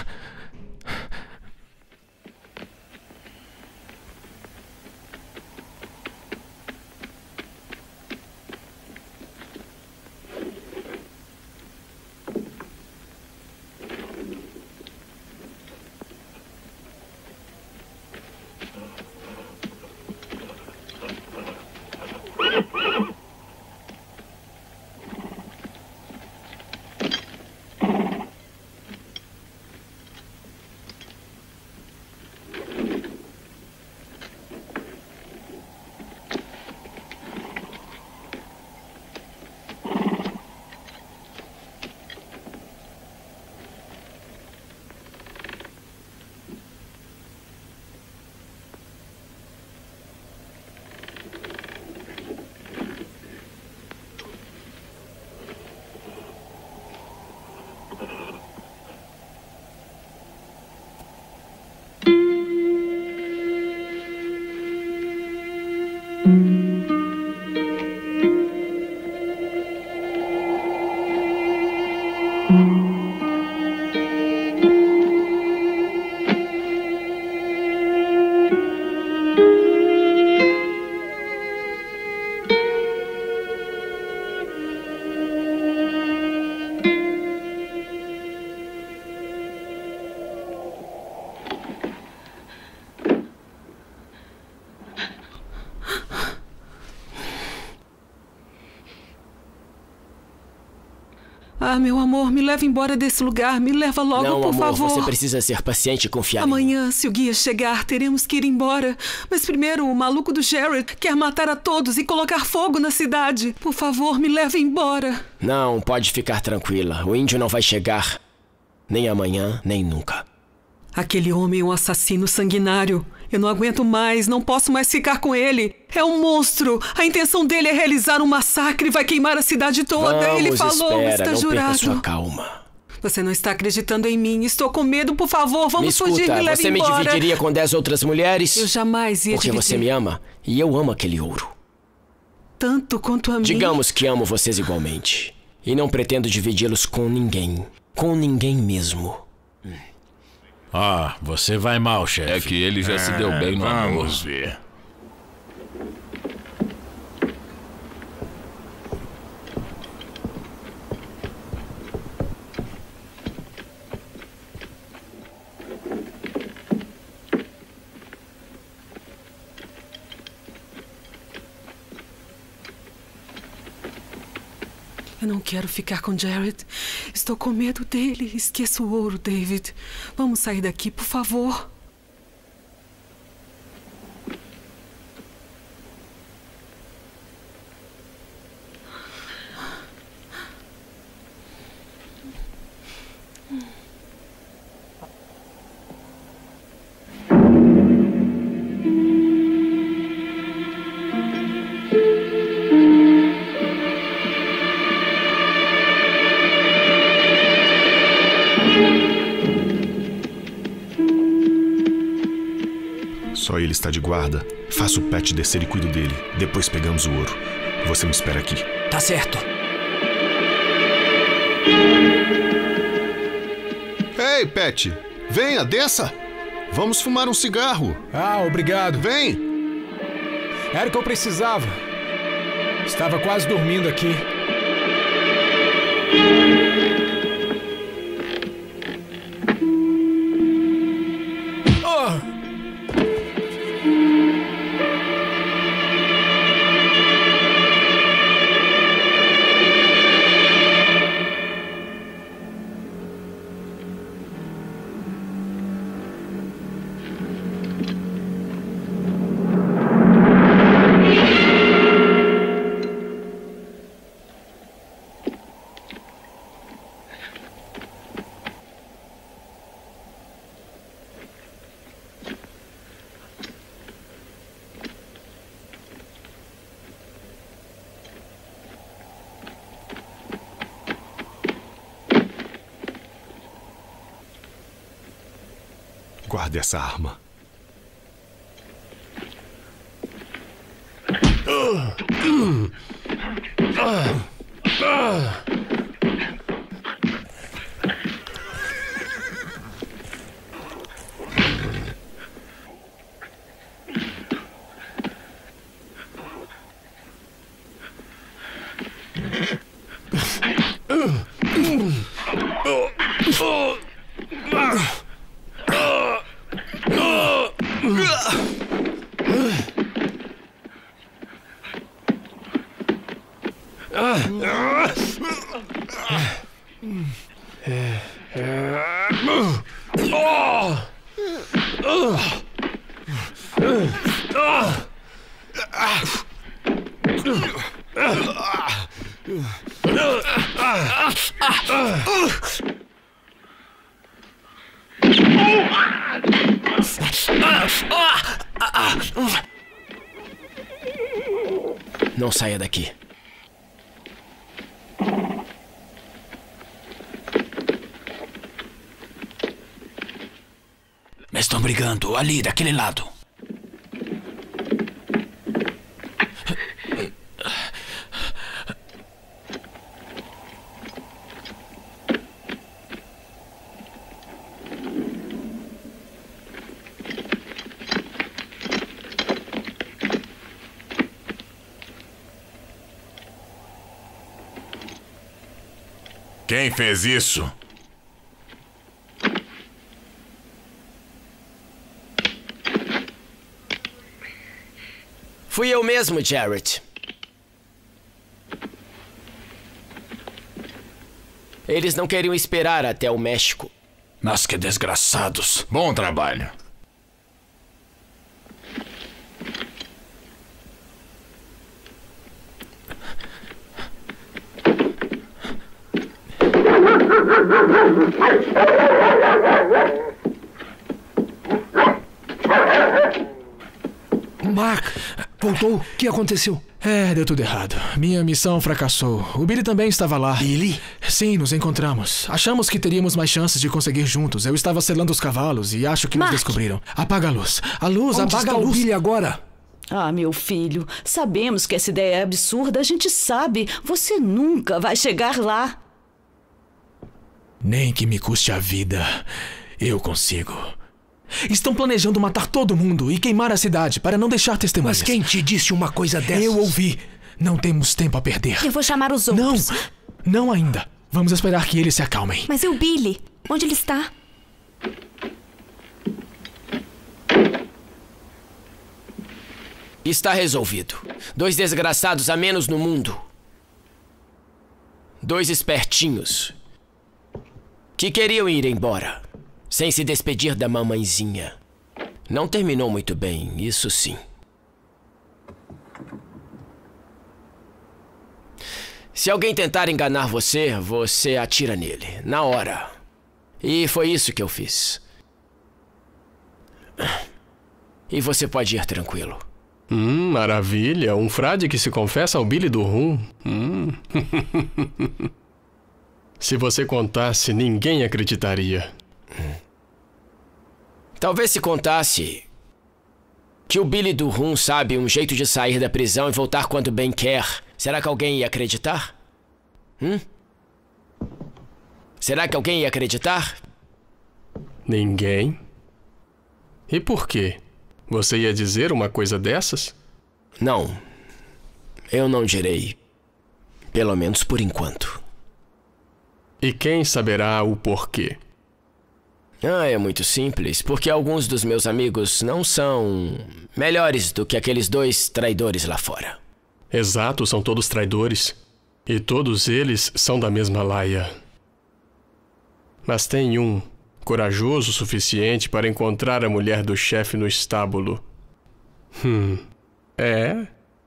Ah, meu amor, me leva embora desse lugar. Me leva logo, Não, por amor, favor. você precisa ser paciente e confiar em mim. Amanhã, se o guia chegar, teremos que ir embora. Mas primeiro, o maluco do Jared quer matar a todos e colocar fogo na cidade. Por favor, me leve embora. Não, pode ficar tranquila. O índio não vai chegar. Nem amanhã, nem nunca. Aquele homem é um assassino sanguinário. Eu não aguento mais, não posso mais ficar com ele. É um monstro. A intenção dele é realizar um massacre e vai queimar a cidade toda. Vamos, ele falou, espera, está não jurado. perca sua calma. Você não está acreditando em mim. Estou com medo, por favor, vamos me escuta, fugir, me leve você embora. me dividiria com dez outras mulheres? Eu jamais ia Porque dividir. você me ama e eu amo aquele ouro. Tanto quanto a mim. Digamos que amo vocês igualmente. E não pretendo dividi-los com ninguém. Com ninguém mesmo. Ah, você vai mal, chefe. É que ele já é, se deu bem no amor. Vamos ver. Eu não quero ficar com Jared. Estou com medo dele. Esqueça o ouro, David. Vamos sair daqui, por favor. Só ele está de guarda. Faço o Pat descer e cuido dele. Depois pegamos o ouro. Você me espera aqui. Tá certo. Ei, Pat! Venha, desça! Vamos fumar um cigarro. Ah, obrigado. Vem! Era o que eu precisava. Estava quase dormindo aqui. Guarde essa arma. Não saia daqui. Estão brigando ali, daquele lado. Quem fez isso? Fui eu mesmo, Jared. Eles não queriam esperar até o México. Mas que desgraçados. Bom trabalho. Mark, voltou? O que aconteceu? É, deu tudo errado. Minha missão fracassou. O Billy também estava lá. Billy? Sim, nos encontramos. Achamos que teríamos mais chances de conseguir juntos. Eu estava selando os cavalos e acho que Mark. nos descobriram. Apaga a luz. A luz, Onde apaga está a luz. o Billy agora? Ah, meu filho, sabemos que essa ideia é absurda. A gente sabe. Você nunca vai chegar lá. Nem que me custe a vida. Eu consigo. Estão planejando matar todo mundo e queimar a cidade para não deixar testemunhas. Mas quem te disse uma coisa dessas? Eu ouvi. Não temos tempo a perder. Eu vou chamar os outros. Não, não ainda. Vamos esperar que eles se acalmem. Mas e o Billy? Onde ele está? Está resolvido. Dois desgraçados a menos no mundo. Dois espertinhos que queriam ir embora, sem se despedir da mamãezinha. Não terminou muito bem, isso sim. Se alguém tentar enganar você, você atira nele, na hora. E foi isso que eu fiz. E você pode ir tranquilo. Hum, maravilha. Um frade que se confessa ao Billy do Rum. Hum. Se você contasse, ninguém acreditaria. Talvez se contasse que o Billy do Rum sabe um jeito de sair da prisão e voltar quando bem quer. Será que alguém ia acreditar? Hum? Será que alguém ia acreditar? Ninguém? E por quê? Você ia dizer uma coisa dessas? Não. Eu não direi. Pelo menos por enquanto. E quem saberá o porquê? Ah, é muito simples. Porque alguns dos meus amigos não são melhores do que aqueles dois traidores lá fora. Exato, são todos traidores. E todos eles são da mesma laia. Mas tem um corajoso o suficiente para encontrar a mulher do chefe no estábulo. Hum. É?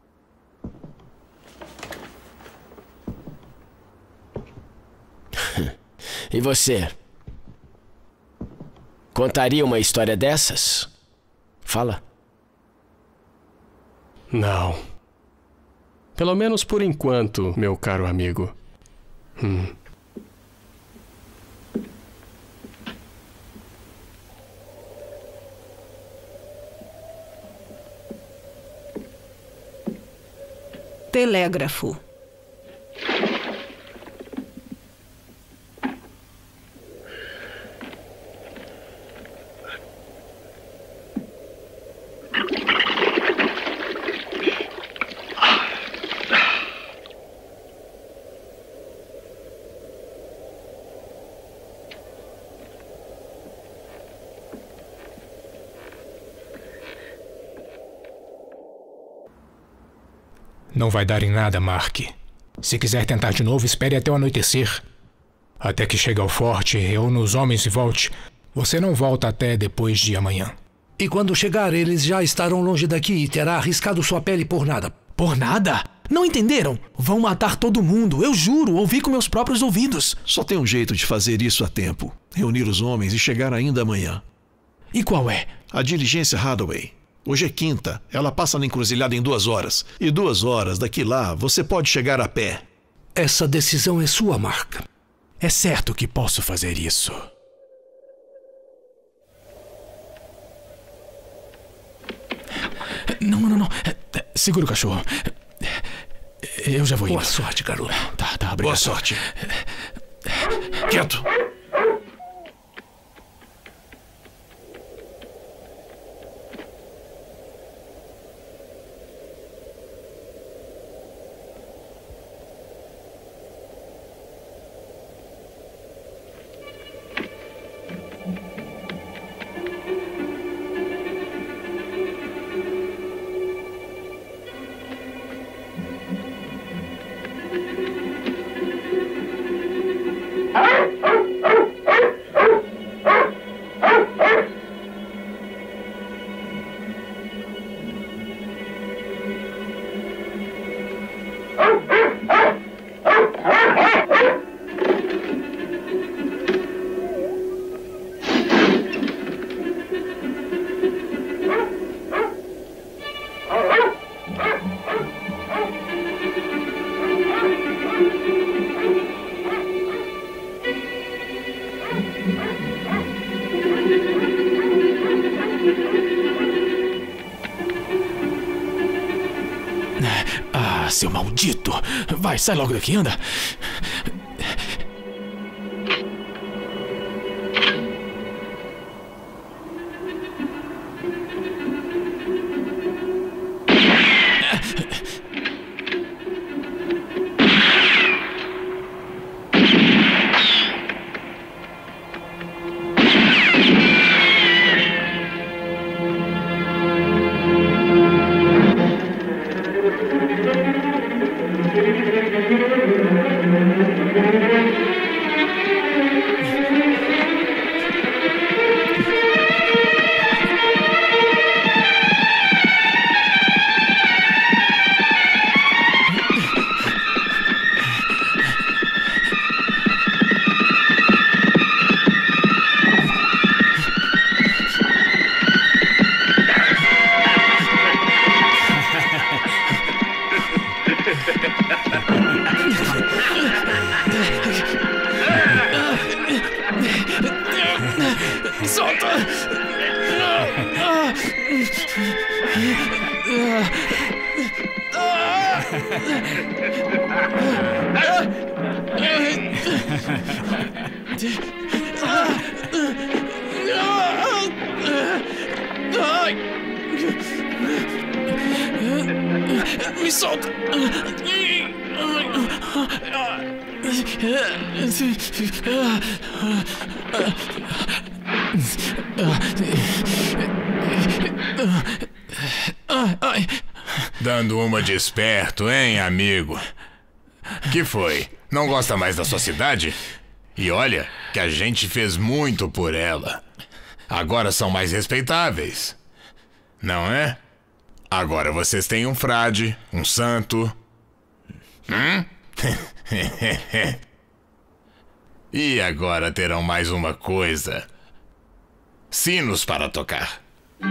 E você? Contaria uma história dessas? Fala. Não. Pelo menos por enquanto, meu caro amigo. Hum. Telégrafo. Não vai dar em nada, Mark. Se quiser tentar de novo, espere até o anoitecer. Até que chegue ao forte, reúna os homens e volte. Você não volta até depois de amanhã. E quando chegar, eles já estarão longe daqui e terá arriscado sua pele por nada. Por nada? Não entenderam? Vão matar todo mundo, eu juro, ouvi com meus próprios ouvidos. Só tem um jeito de fazer isso a tempo. Reunir os homens e chegar ainda amanhã. E qual é? A diligência Hathaway. Hoje é quinta. Ela passa na encruzilhada em duas horas. E duas horas daqui lá, você pode chegar a pé. Essa decisão é sua, Mark. É certo que posso fazer isso. Não, não, não. Segura o cachorro. Eu já vou indo. Boa sorte, garoto. Tá, tá, obrigado. Boa sorte. Quieto. Ah, seu maldito! Vai, sai logo daqui, anda! Me solta! Dando uma de esperto, hein, amigo? Que foi? Não gosta mais da sua cidade? E olha, que a gente fez muito por ela. Agora são mais respeitáveis. Não é? Agora vocês têm um frade, um santo. Hum? E agora terão mais uma coisa: sinos para tocar.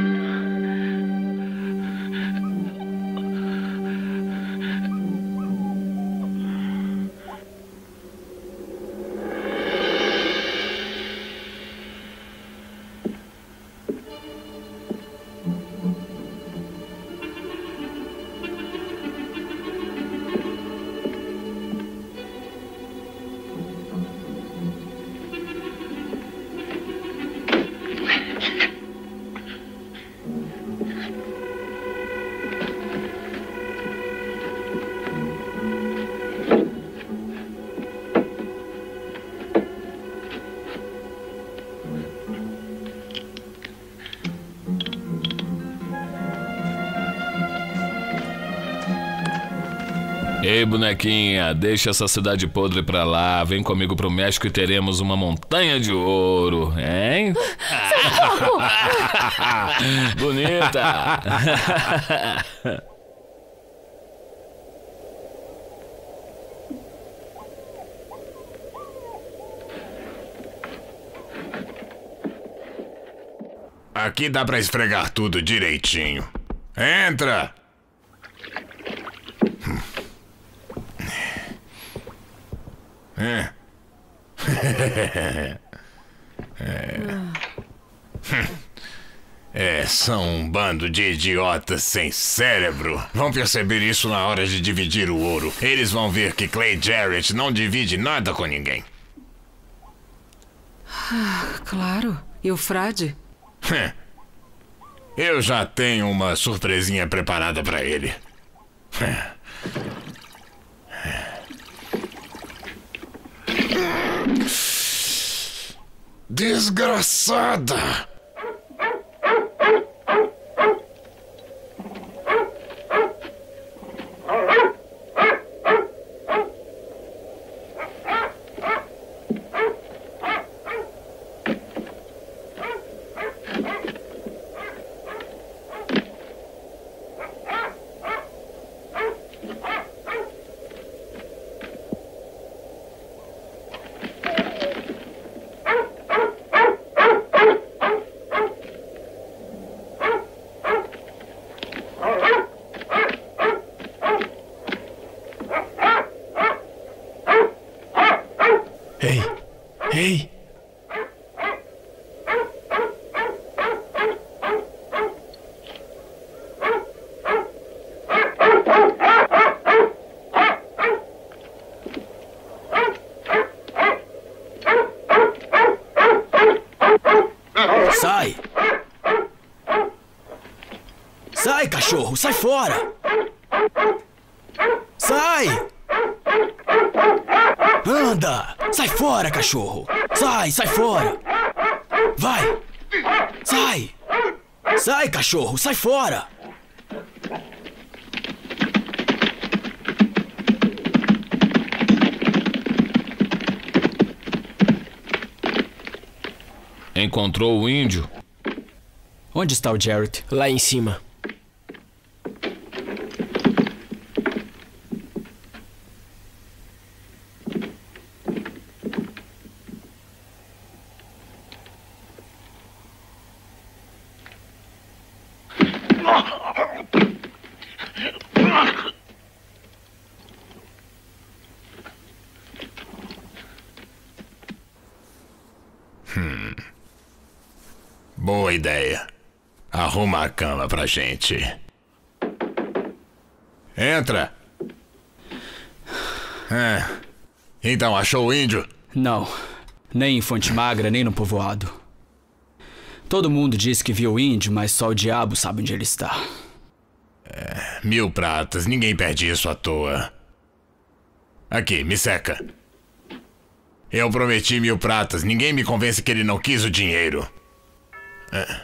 Ei, bonequinha, deixa essa cidade podre pra lá. Vem comigo pro México e teremos uma montanha de ouro, hein? Bonita! Aqui dá pra esfregar tudo direitinho. Entra! É. É, são um bando de idiotas sem cérebro. Vão perceber isso na hora de dividir o ouro. Eles vão ver que Clay Jarrett não divide nada com ninguém. Ah, claro. E o frade? Eu já tenho uma surpresinha preparada pra ele. Desgraçada! Sai, cachorro, sai fora! Sai! Anda! Sai fora, cachorro! Sai, sai fora! Vai! Sai! Sai, cachorro, sai fora! Encontrou o índio? Onde está o Jarrett? Lá em cima. Hum. Boa ideia. Arruma a cama pra gente. Entra. Ah. Então, achou o índio? Não. Nem em Fonte Magra, nem no povoado. Todo mundo diz que viu o índio, mas só o diabo sabe onde ele está. É, mil pratas. Ninguém perde isso à toa. Aqui, me seca. Eu prometi mil pratas. Ninguém me convence que ele não quis o dinheiro. É.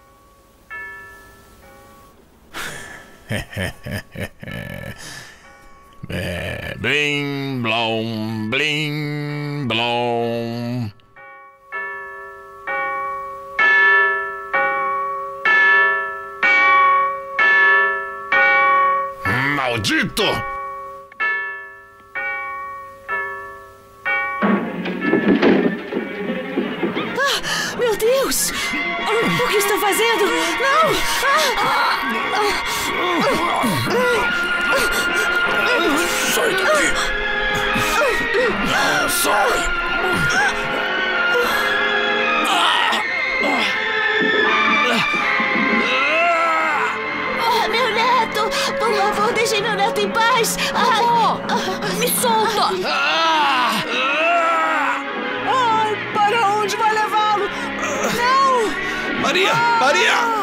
É, blim, blom, blim, blom. Maldito! Ah, meu Deus! O que está fazendo? Não! Sai daqui! Sai! Oh, meu neto! Por favor, deixem meu neto em paz! Ai, oh, me solta! Ai, para onde vai levá-lo? Não! Maria! Maria!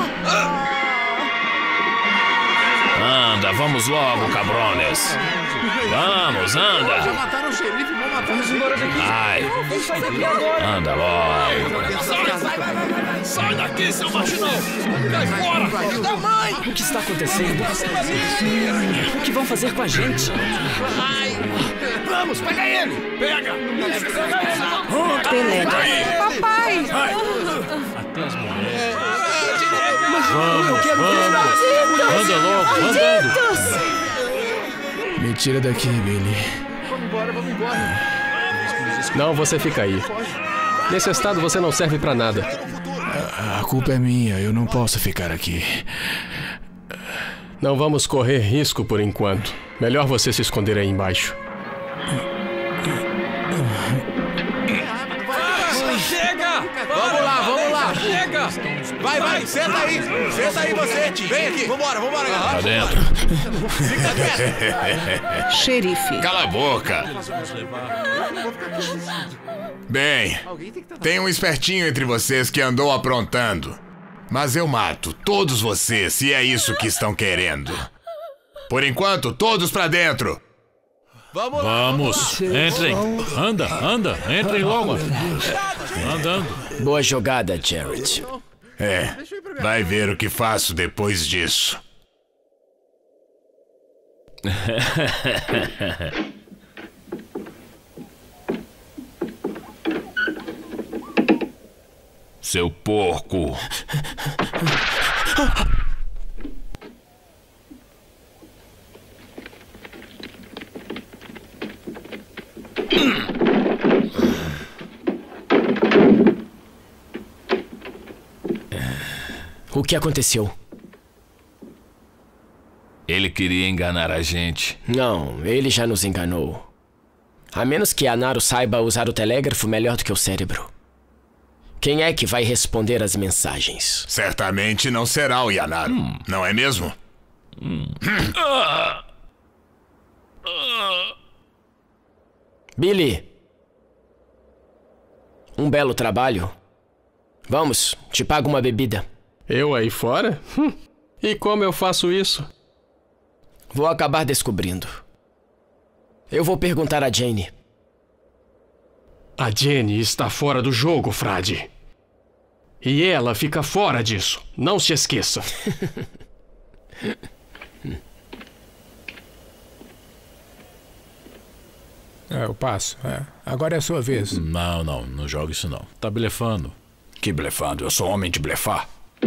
Anda, vamos logo, cabrones. Vamos, anda. Já mataram o xerife, vão matar o xerife. Ai. Anda logo. Sai, sai daqui, seu marginal! Cai fora! Da mãe! O que está acontecendo? O que vão fazer com a gente? Vamos, pega ele! Pega! Oh, Pelé! Papai! Até as mulheres. Vamos, vamos! Anda logo, andando! Me tira daqui, Billy. Vamos embora, vamos embora. Não, você fica aí. Nesse estado você não serve pra nada. A, a culpa é minha, eu não posso ficar aqui. Não vamos correr risco por enquanto. Melhor você se esconder aí embaixo. Chega! Vamos lá, vamos lá! Chega! Vai, vai, senta aí! Senta aí você! Vem aqui! Vambora, vambora! Lá dentro! Fica quieto! Xerife. Cala a boca! Bem, tem um espertinho entre vocês que andou aprontando. Mas eu mato todos vocês se é isso que estão querendo. Por enquanto, todos pra dentro! Vamos! Vamos. Entrem! Anda, anda! Entrem logo! Andando! Boa jogada, Jarrett. É, vai ver o que faço depois disso. Seu porco! O que aconteceu? Ele queria enganar a gente. Não, ele já nos enganou. A menos que Anaro saiba usar o telégrafo melhor do que o cérebro. Quem é que vai responder às mensagens? Certamente não será o Yanaro, hum. não é mesmo? Hum. Ah. Ah. Billy. Um belo trabalho. Vamos, te pago uma bebida. Eu aí fora? Hum, E como eu faço isso? Vou acabar descobrindo. Eu vou perguntar a Jane. A Jenny está fora do jogo, Frade. E ela fica fora disso. Não se esqueça. É, eu passo. É. Agora é a sua vez. Não, não, não joga isso não. Tá blefando. Que blefando? Eu sou homem de blefar.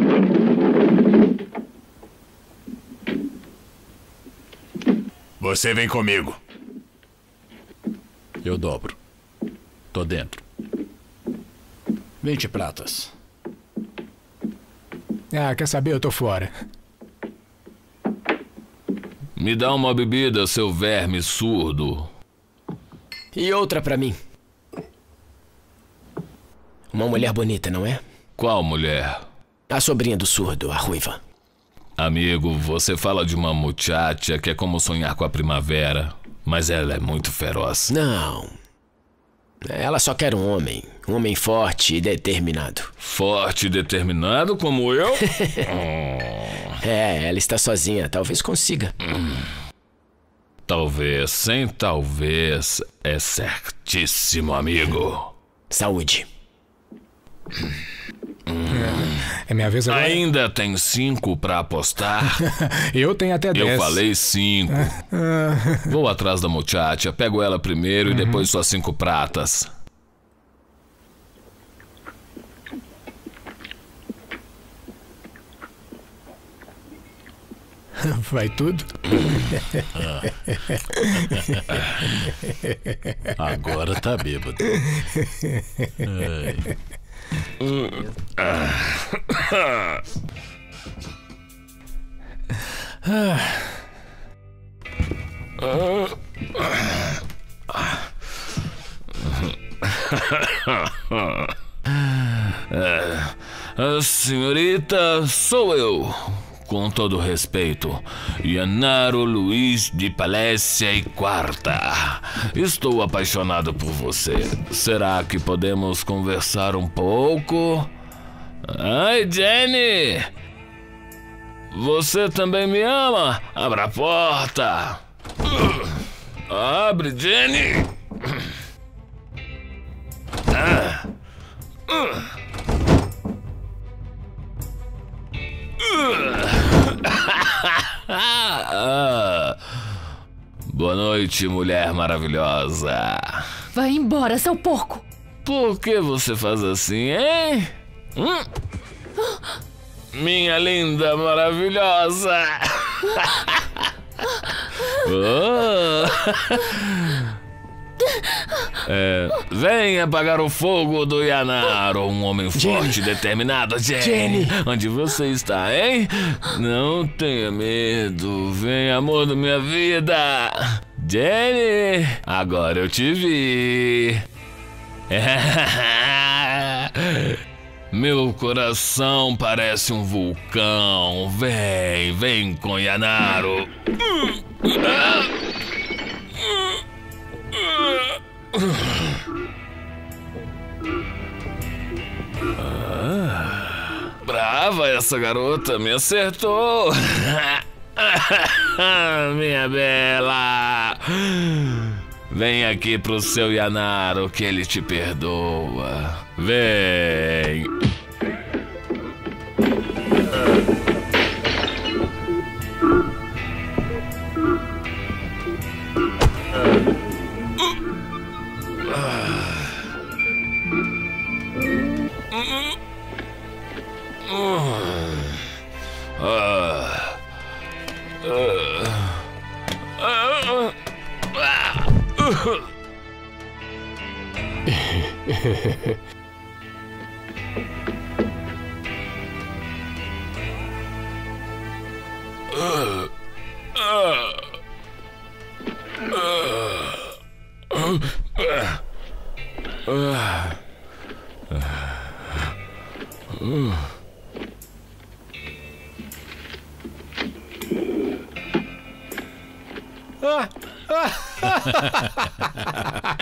Você vem comigo. Eu dobro. Tô dentro. Vinte pratas. Ah, quer saber? Eu tô fora. Me dá uma bebida, seu verme surdo. E outra pra mim. Uma mulher bonita, não é? Qual mulher? A sobrinha do surdo, a ruiva. Amigo, você fala de uma muchacha que é como sonhar com a primavera, mas ela é muito feroz. Não. Ela só quer um homem. Um homem forte e determinado. Forte e determinado como eu? É, ela está sozinha. Talvez consiga. Talvez, sem talvez, é certíssimo, amigo. Saúde. É, é minha vez agora? Ainda tem cinco pra apostar? Eu tenho até dez. Eu falei cinco. Vou atrás da muchacha, pego ela primeiro uhum. e depois suas cinco pratas. Vai tudo? Agora tá bêbado. Ai. A senhorita, sou eu. Com todo respeito, Yanaro Luiz de Palécia e Quarta. Estou apaixonado por você. Será que podemos conversar um pouco? Ai, Jenny! Você também me ama? Abra a porta! Abre, Jenny! Ah. Boa noite, mulher maravilhosa. Vai embora, seu porco. Por que você faz assim, hein? Hum? Minha linda maravilhosa. Oh. É, vem apagar o fogo do Yanaro, um homem forte e determinado. Jenny, Jenny, onde você está, hein? Não tenha medo, vem, amor da minha vida. Jenny, agora eu te vi. Meu coração parece um vulcão. Vem, vem com Yanaro. Ah, brava essa garota, me acertou. Minha bela. Vem aqui pro seu Yanaro que ele te perdoa. Vem.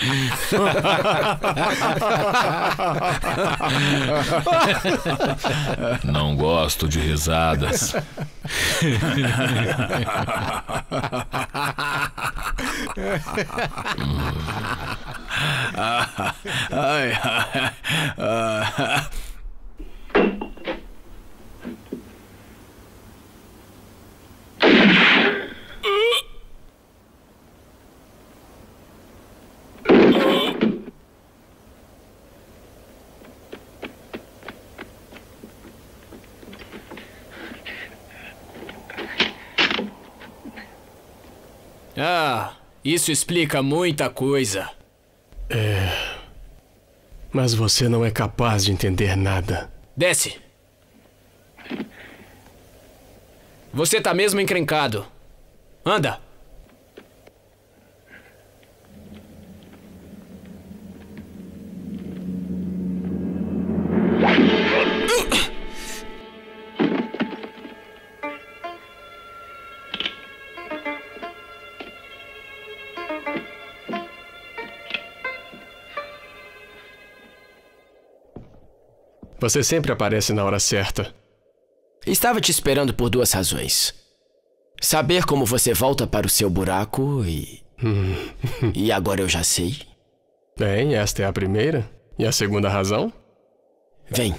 Não gosto de risadas. Ai, ai, ai. Ah, isso explica muita coisa. É. Mas você não é capaz de entender nada. Desce. Você tá mesmo encrencado. Anda. Você sempre aparece na hora certa. Estava te esperando por duas razões. Saber como você volta para o seu buraco e... Hum. E agora eu já sei. Bem, esta é a primeira. E a segunda razão? Vem.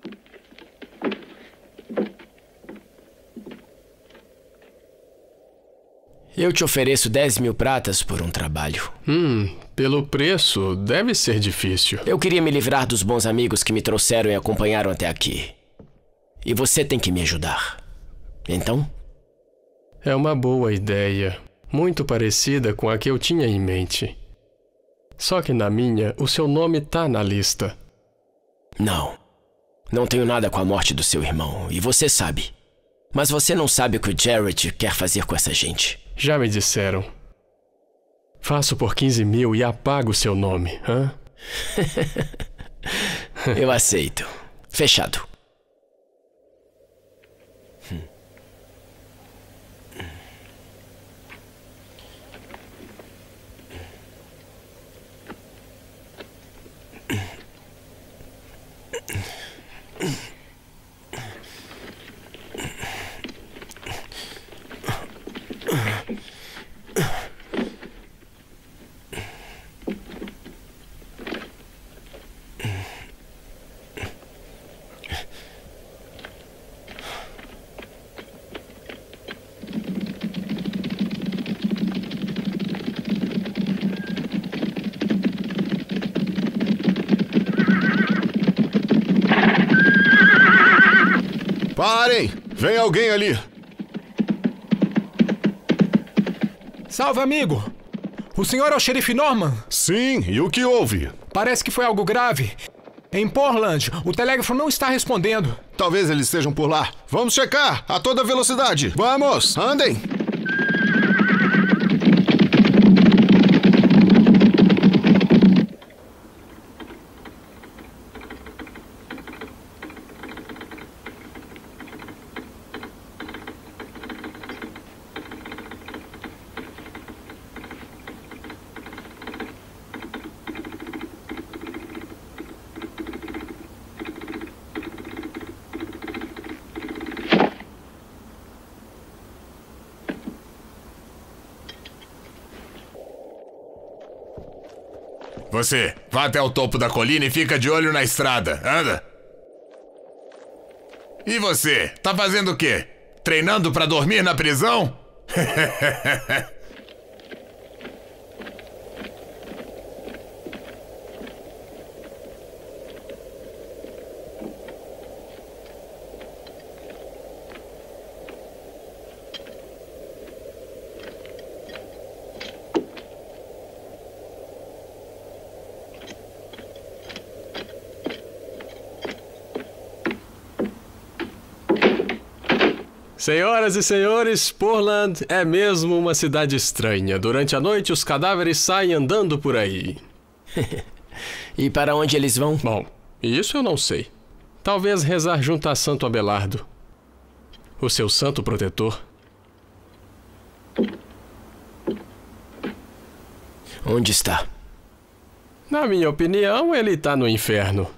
Eu te ofereço dez mil pratas por um trabalho. Hum, pelo preço, deve ser difícil. Eu queria me livrar dos bons amigos que me trouxeram e acompanharam até aqui. E você tem que me ajudar. Então? É uma boa ideia. Muito parecida com a que eu tinha em mente. Só que na minha, o seu nome tá na lista. Não. Não tenho nada com a morte do seu irmão. E você sabe. Mas você não sabe o que o Jared quer fazer com essa gente. Já me disseram. Faço por quinze mil e apago o seu nome, hã? Eu aceito. Fechado. Parem! Vem alguém ali! Salve, amigo! O senhor é o xerife Norman? Sim, e o que houve? Parece que foi algo grave. Em Portland, o telégrafo não está respondendo. Talvez eles estejam por lá. Vamos checar! A toda velocidade! Vamos! Andem! Você, vá até o topo da colina e fica de olho na estrada. Anda. E você, tá fazendo o quê? Treinando pra dormir na prisão? Senhoras e senhores, Portland é mesmo uma cidade estranha. Durante a noite, os cadáveres saem andando por aí. E para onde eles vão? Bom, isso eu não sei. Talvez rezar junto a Santo Abelardo, o seu santo protetor. Onde está? Na minha opinião, ele tá no inferno.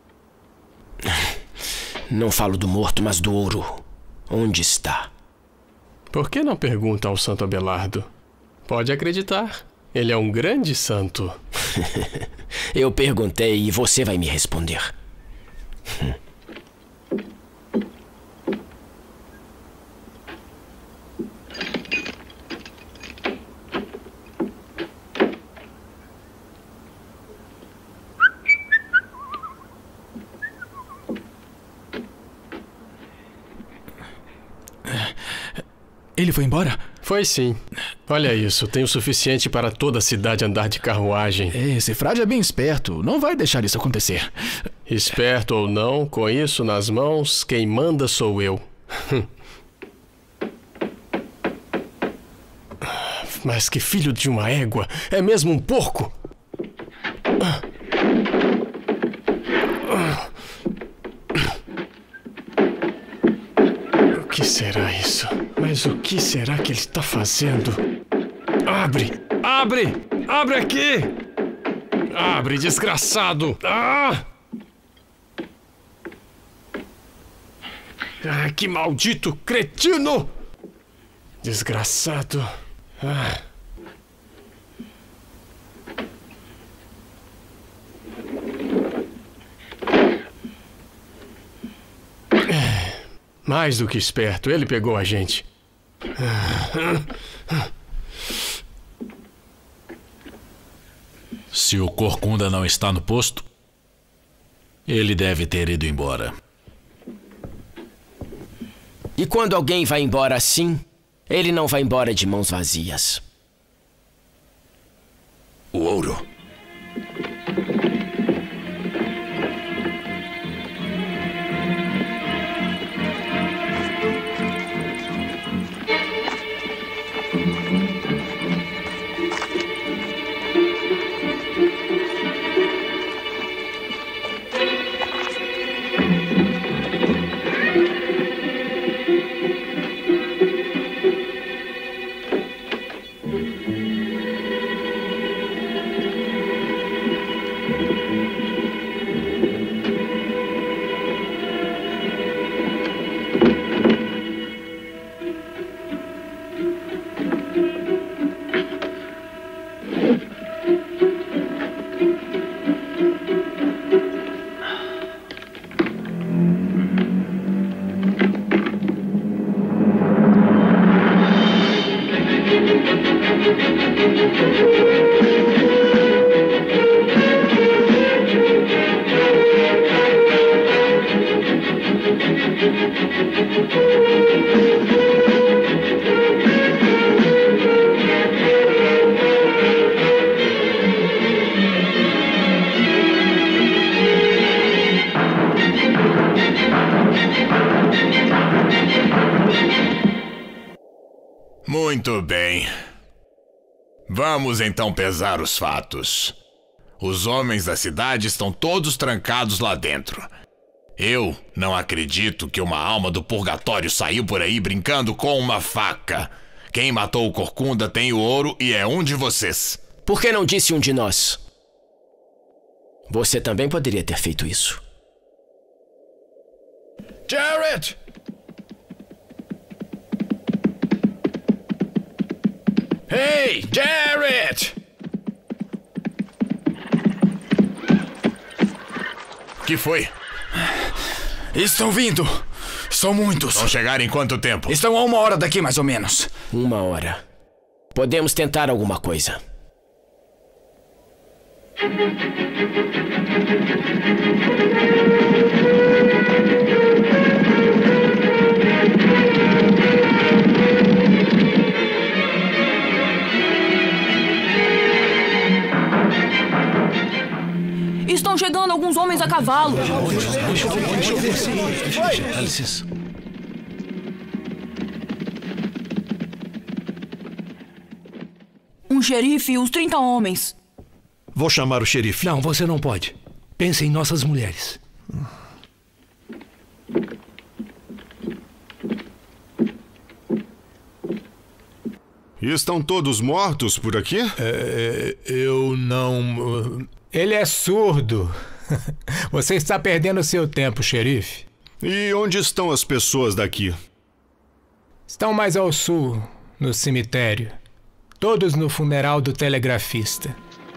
Não falo do morto, mas do ouro. Onde está? Por que não pergunta ao Santo Abelardo? Pode acreditar, ele é um grande santo. Eu perguntei e você vai me responder. Ele foi embora? Foi sim. Olha isso, tem o suficiente para toda a cidade andar de carruagem. Esse frade é bem esperto, não vai deixar isso acontecer. Esperto ou não, com isso nas mãos, quem manda sou eu. Mas que filho de uma égua! É mesmo um porco! O que será isso? Mas o que será que ele está fazendo? Abre! Abre! Abre aqui! Abre, desgraçado! Ah! Ah, que maldito cretino! Desgraçado! Ah. Mais do que esperto, ele pegou a gente. Se o Corcunda não está no posto, ele deve ter ido embora. E quando alguém vai embora assim, ele não vai embora de mãos vazias. O ouro. Muito bem. Vamos então pesar os fatos. Os homens da cidade estão todos trancados lá dentro. Eu não acredito que uma alma do purgatório saiu por aí brincando com uma faca. Quem matou o Corcunda tem o ouro e é um de vocês. Por que não disse um de nós? Você também poderia ter feito isso. Jarrett! Hey, Jarrett! O que foi? Estão vindo. São muitos. Vão chegar em quanto tempo? Estão a uma hora daqui, mais ou menos. Uma hora. Podemos tentar alguma coisa. Estão chegando alguns homens a cavalo. Deixa eu ver, deixa eu ver se... Dá licença. Um xerife e os trinta homens. Vou chamar o xerife. Não, você não pode. Pense em nossas mulheres. E estão todos mortos por aqui? É, eu não... Ele é surdo. Você está perdendo seu tempo, xerife. E onde estão as pessoas daqui? Estão mais ao sul, no cemitério. Todos no funeral do telegrafista.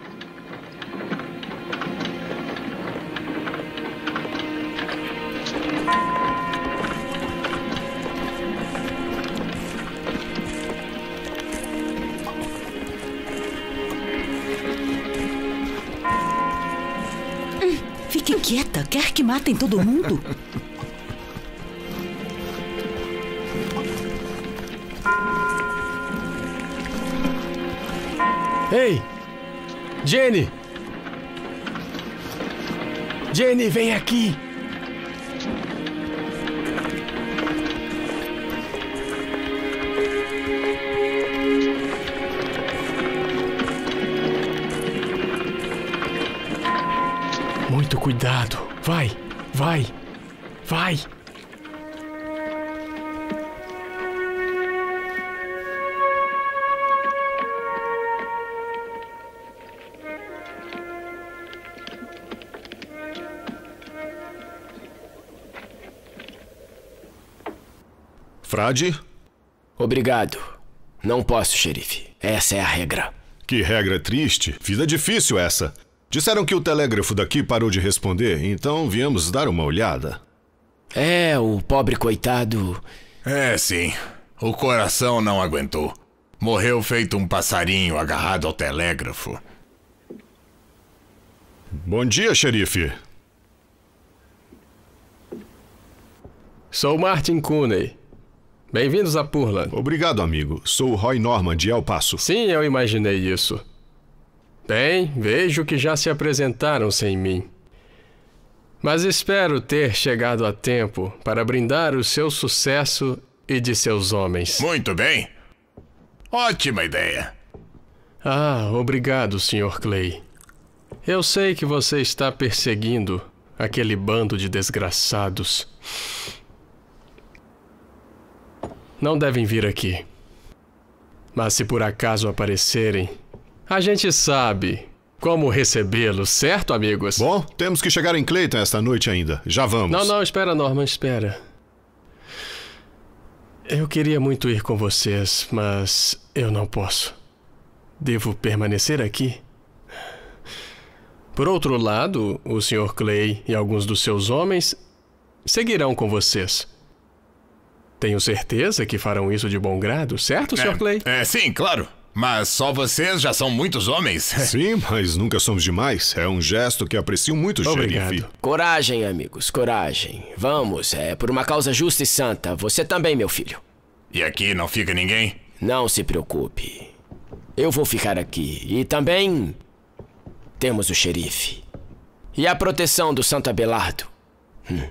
Fique quieta. Quer que matem todo mundo? Ei! Jenny! Jenny, vem aqui! Muito cuidado. Vai, vai, vai. Frade? Obrigado. Não posso, xerife. Essa é a regra. Que regra triste. Vida difícil essa. Disseram que o telégrafo daqui parou de responder, então viemos dar uma olhada. É, o pobre coitado... É, sim. O coração não aguentou. Morreu feito um passarinho agarrado ao telégrafo. Bom dia, xerife. Sou Martin Cooney. Bem-vindos a Purland. Obrigado, amigo. Sou o Roy Norman, de El Paso. Sim, eu imaginei isso. Bem, vejo que já se apresentaram sem mim. Mas espero ter chegado a tempo para brindar o seu sucesso e de seus homens. Muito bem. Ótima ideia. Ah, obrigado, senhor Clay. Eu sei que você está perseguindo aquele bando de desgraçados. Não devem vir aqui. Mas se por acaso aparecerem, a gente sabe como recebê-los, certo, amigos? Bom, temos que chegar em Clayton esta noite ainda. Já vamos. Não, não, espera, Norman, espera. Eu queria muito ir com vocês, mas eu não posso. Devo permanecer aqui. Por outro lado, o senhor Clay e alguns dos seus homens seguirão com vocês. Tenho certeza que farão isso de bom grado, certo, senhor é, Clay? É, sim, claro. Mas só vocês já são muitos homens. Sim, mas nunca somos demais. É um gesto que aprecio muito, xerife. Coragem, amigos, coragem. Vamos, é por uma causa justa e santa. Você também, meu filho. E aqui não fica ninguém? Não se preocupe. Eu vou ficar aqui. E também temos o xerife. E a proteção do Santo Abelardo. Hum.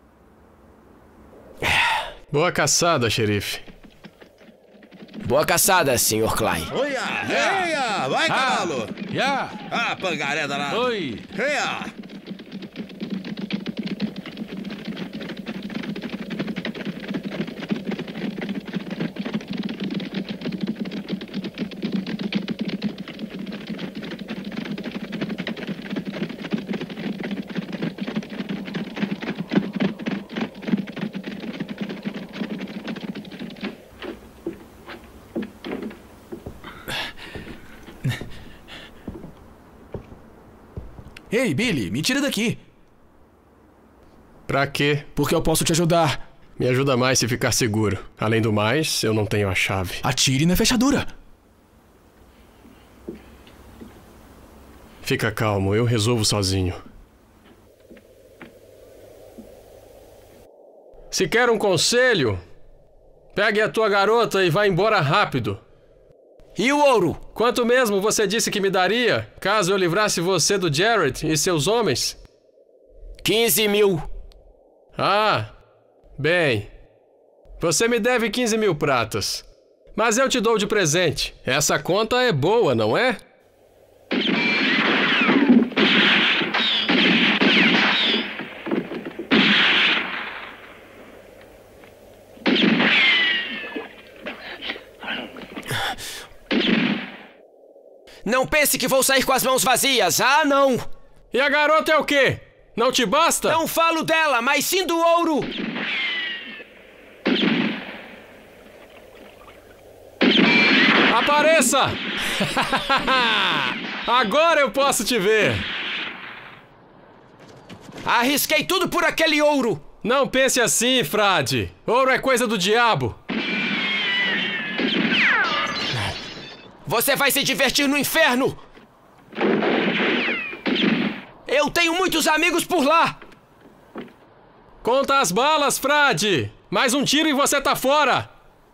Boa caçada, xerife. Boa caçada, senhor Clay. Oia! Eia! Vai, cavalo! Ya! Ah, pangaré danado! Oi! Eia! Ei, Billy, me tira daqui. Pra quê? Porque eu posso te ajudar. Me ajuda mais se ficar seguro. Além do mais, eu não tenho a chave. Atire na fechadura. Fica calmo, eu resolvo sozinho. Se quer um conselho, pegue a tua garota e vá embora rápido. E o ouro? Quanto mesmo você disse que me daria, caso eu livrasse você do Jared e seus homens? quinze mil. Ah, bem. Você me deve quinze mil pratas. Mas eu te dou de presente. Essa conta é boa, não é? Não pense que vou sair com as mãos vazias. Ah, não! E a garota é o quê? Não te basta? Não falo dela, mas sim do ouro! Apareça! Agora eu posso te ver! Arrisquei tudo por aquele ouro! Não pense assim, frade. Ouro é coisa do diabo. Você vai se divertir no inferno! Eu tenho muitos amigos por lá! Conta as balas, frade! Mais um tiro e você tá fora!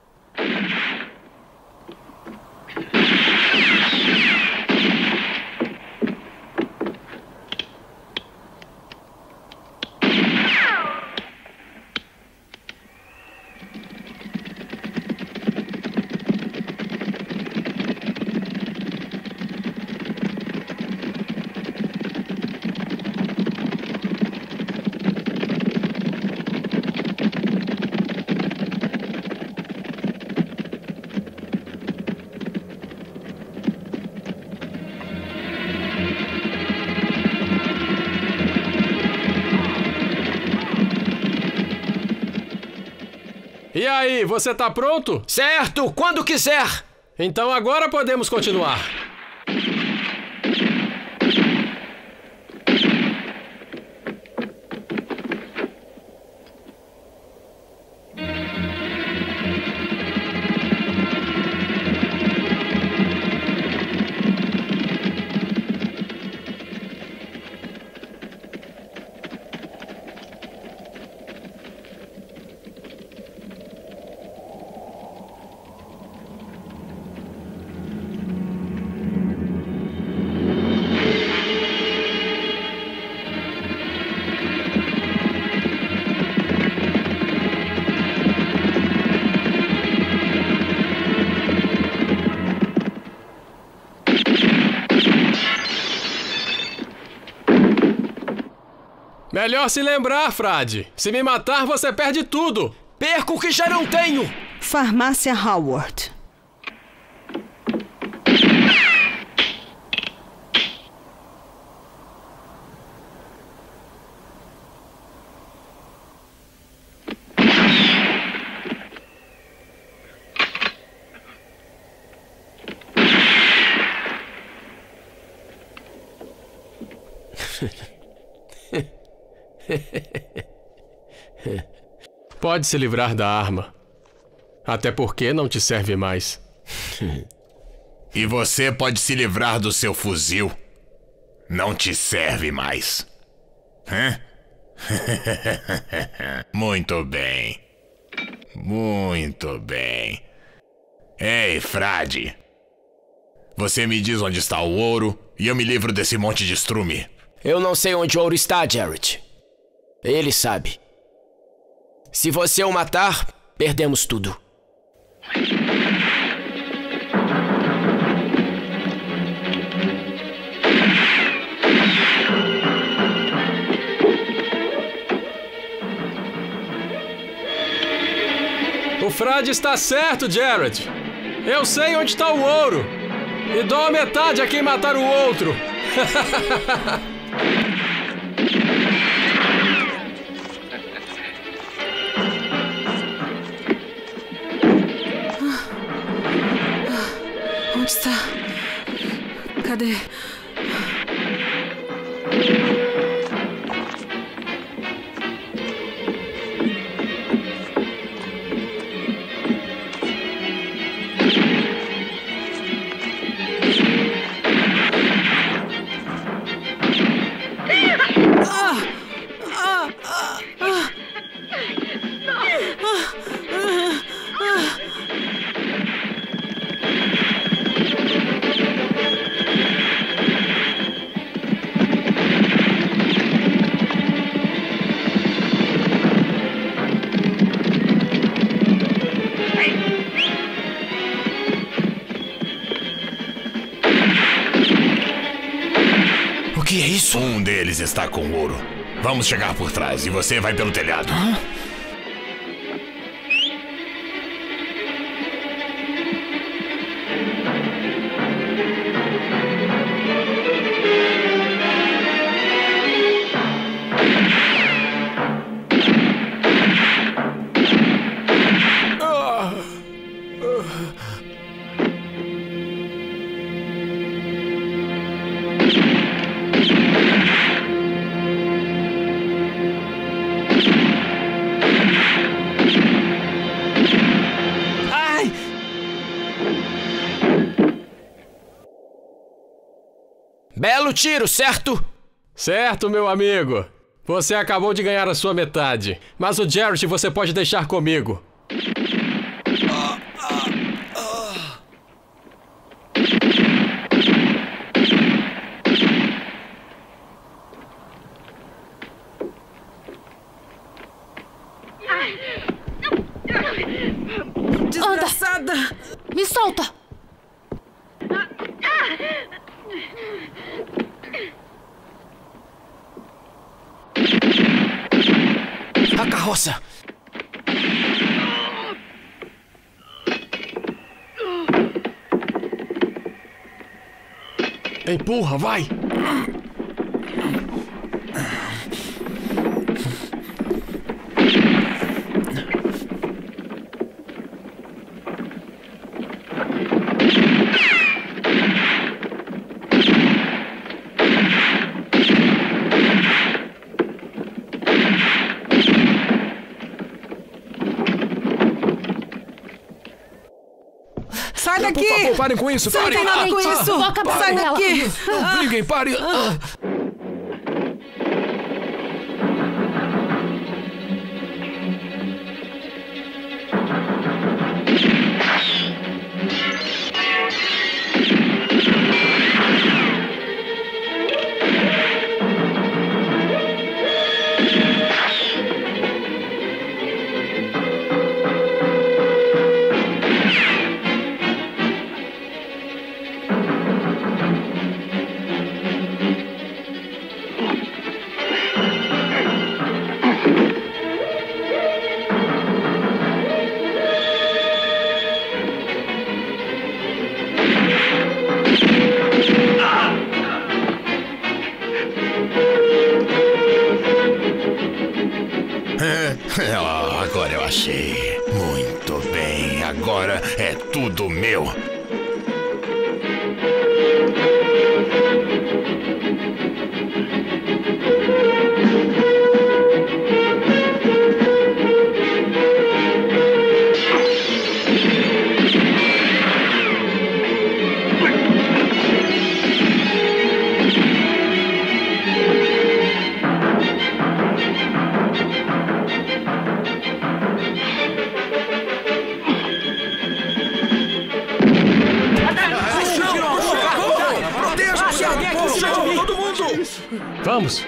E aí, você tá pronto? Certo, quando quiser! Então agora podemos continuar. Melhor se lembrar, frade. Se me matar, você perde tudo. Perco o que já não tenho. Farmácia Howard. Pode se livrar da arma. Até porque não te serve mais. E você pode se livrar do seu fuzil. Não te serve mais. Hã? Muito bem. Muito bem. Ei, frade. Você me diz onde está o ouro e eu me livro desse monte de estrume. Eu não sei onde o ouro está, Jared. Ele sabe. Se você o matar, perdemos tudo. O frade está certo, Jared. Eu sei onde está o ouro. E dou a metade a quem matar o outro. Onde está? Cadê? O que é isso? Um deles está com ouro. Vamos chegar por trás e você vai pelo telhado. Hã? Belo tiro, certo? Certo, meu amigo. Você acabou de ganhar a sua metade. Mas o Jarrett você pode deixar comigo. Desgraçada! Anda. Me solta! A carroça! Empurra, vai! Sai daqui! Por favor, parem com isso! Você não Parem! tem nada com Ah, isso! ah, ah, Sai parem. daqui! Não briguem, parem! Ah. Ah, agora eu achei. Muito bem, agora é tudo meu. Vamos!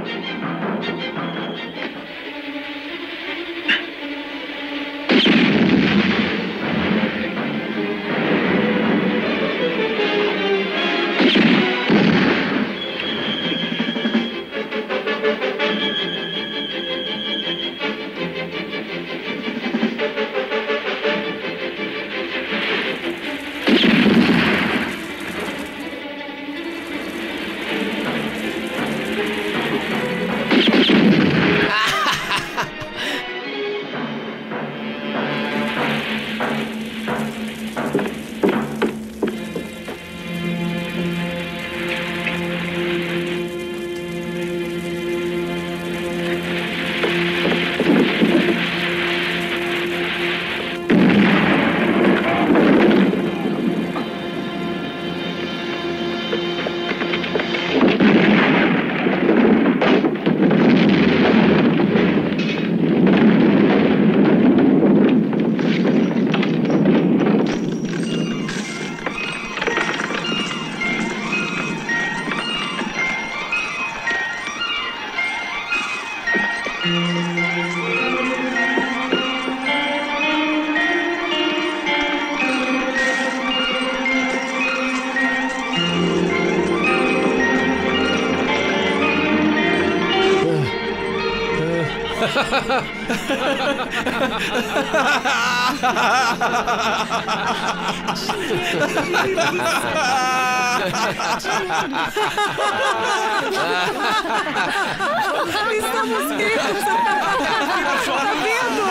Estamos vivos! Tá vendo?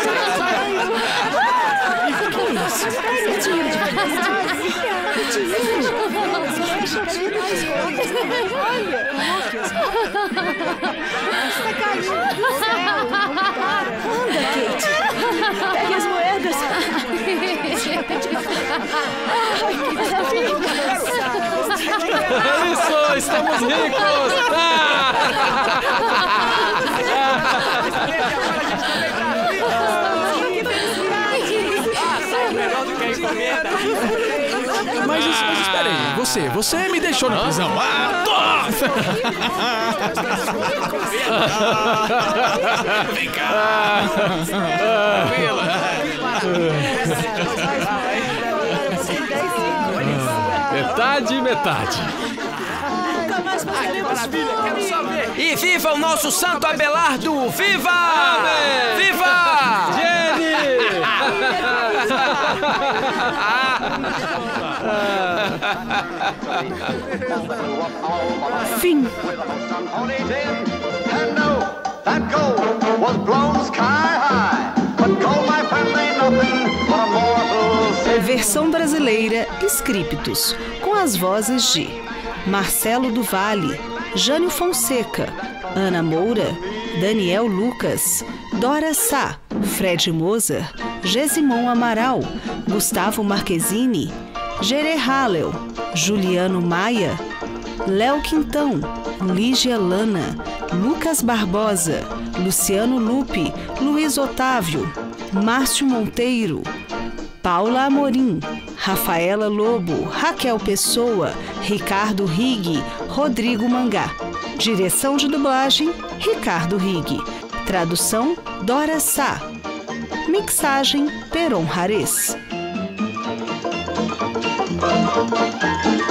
Está caindo do céu! Anda, Kate! Pegue as moedas! Isso! Somos ricos! Mas, mas espera aí, você, você me deixou na prisão. Ah, tô! Vem cá! Metade e metade. E viva o nosso Santo Abelardo! Viva! Amém. Viva! Jenny! Fim. Versão brasileira Scriptus, com as vozes de Marcelo do Vale, Jânio Fonseca, Ana Moura, Daniel Lucas, Dora Sá, Fred Moser, Gesimon Amaral, Gustavo Marquezine, Gerê Hallel, Juliano Maia, Léo Quintão, Lígia Lana, Lucas Barbosa, Luciano Lupe, Luiz Otávio, Márcio Monteiro, Paula Amorim, Rafaela Lobo, Raquel Pessoa, Ricardo Rigg, Rodrigo Mangá. Direção de dublagem, Ricardo Rigg. Tradução, Dora Sá. Mixagem, Peron Rares.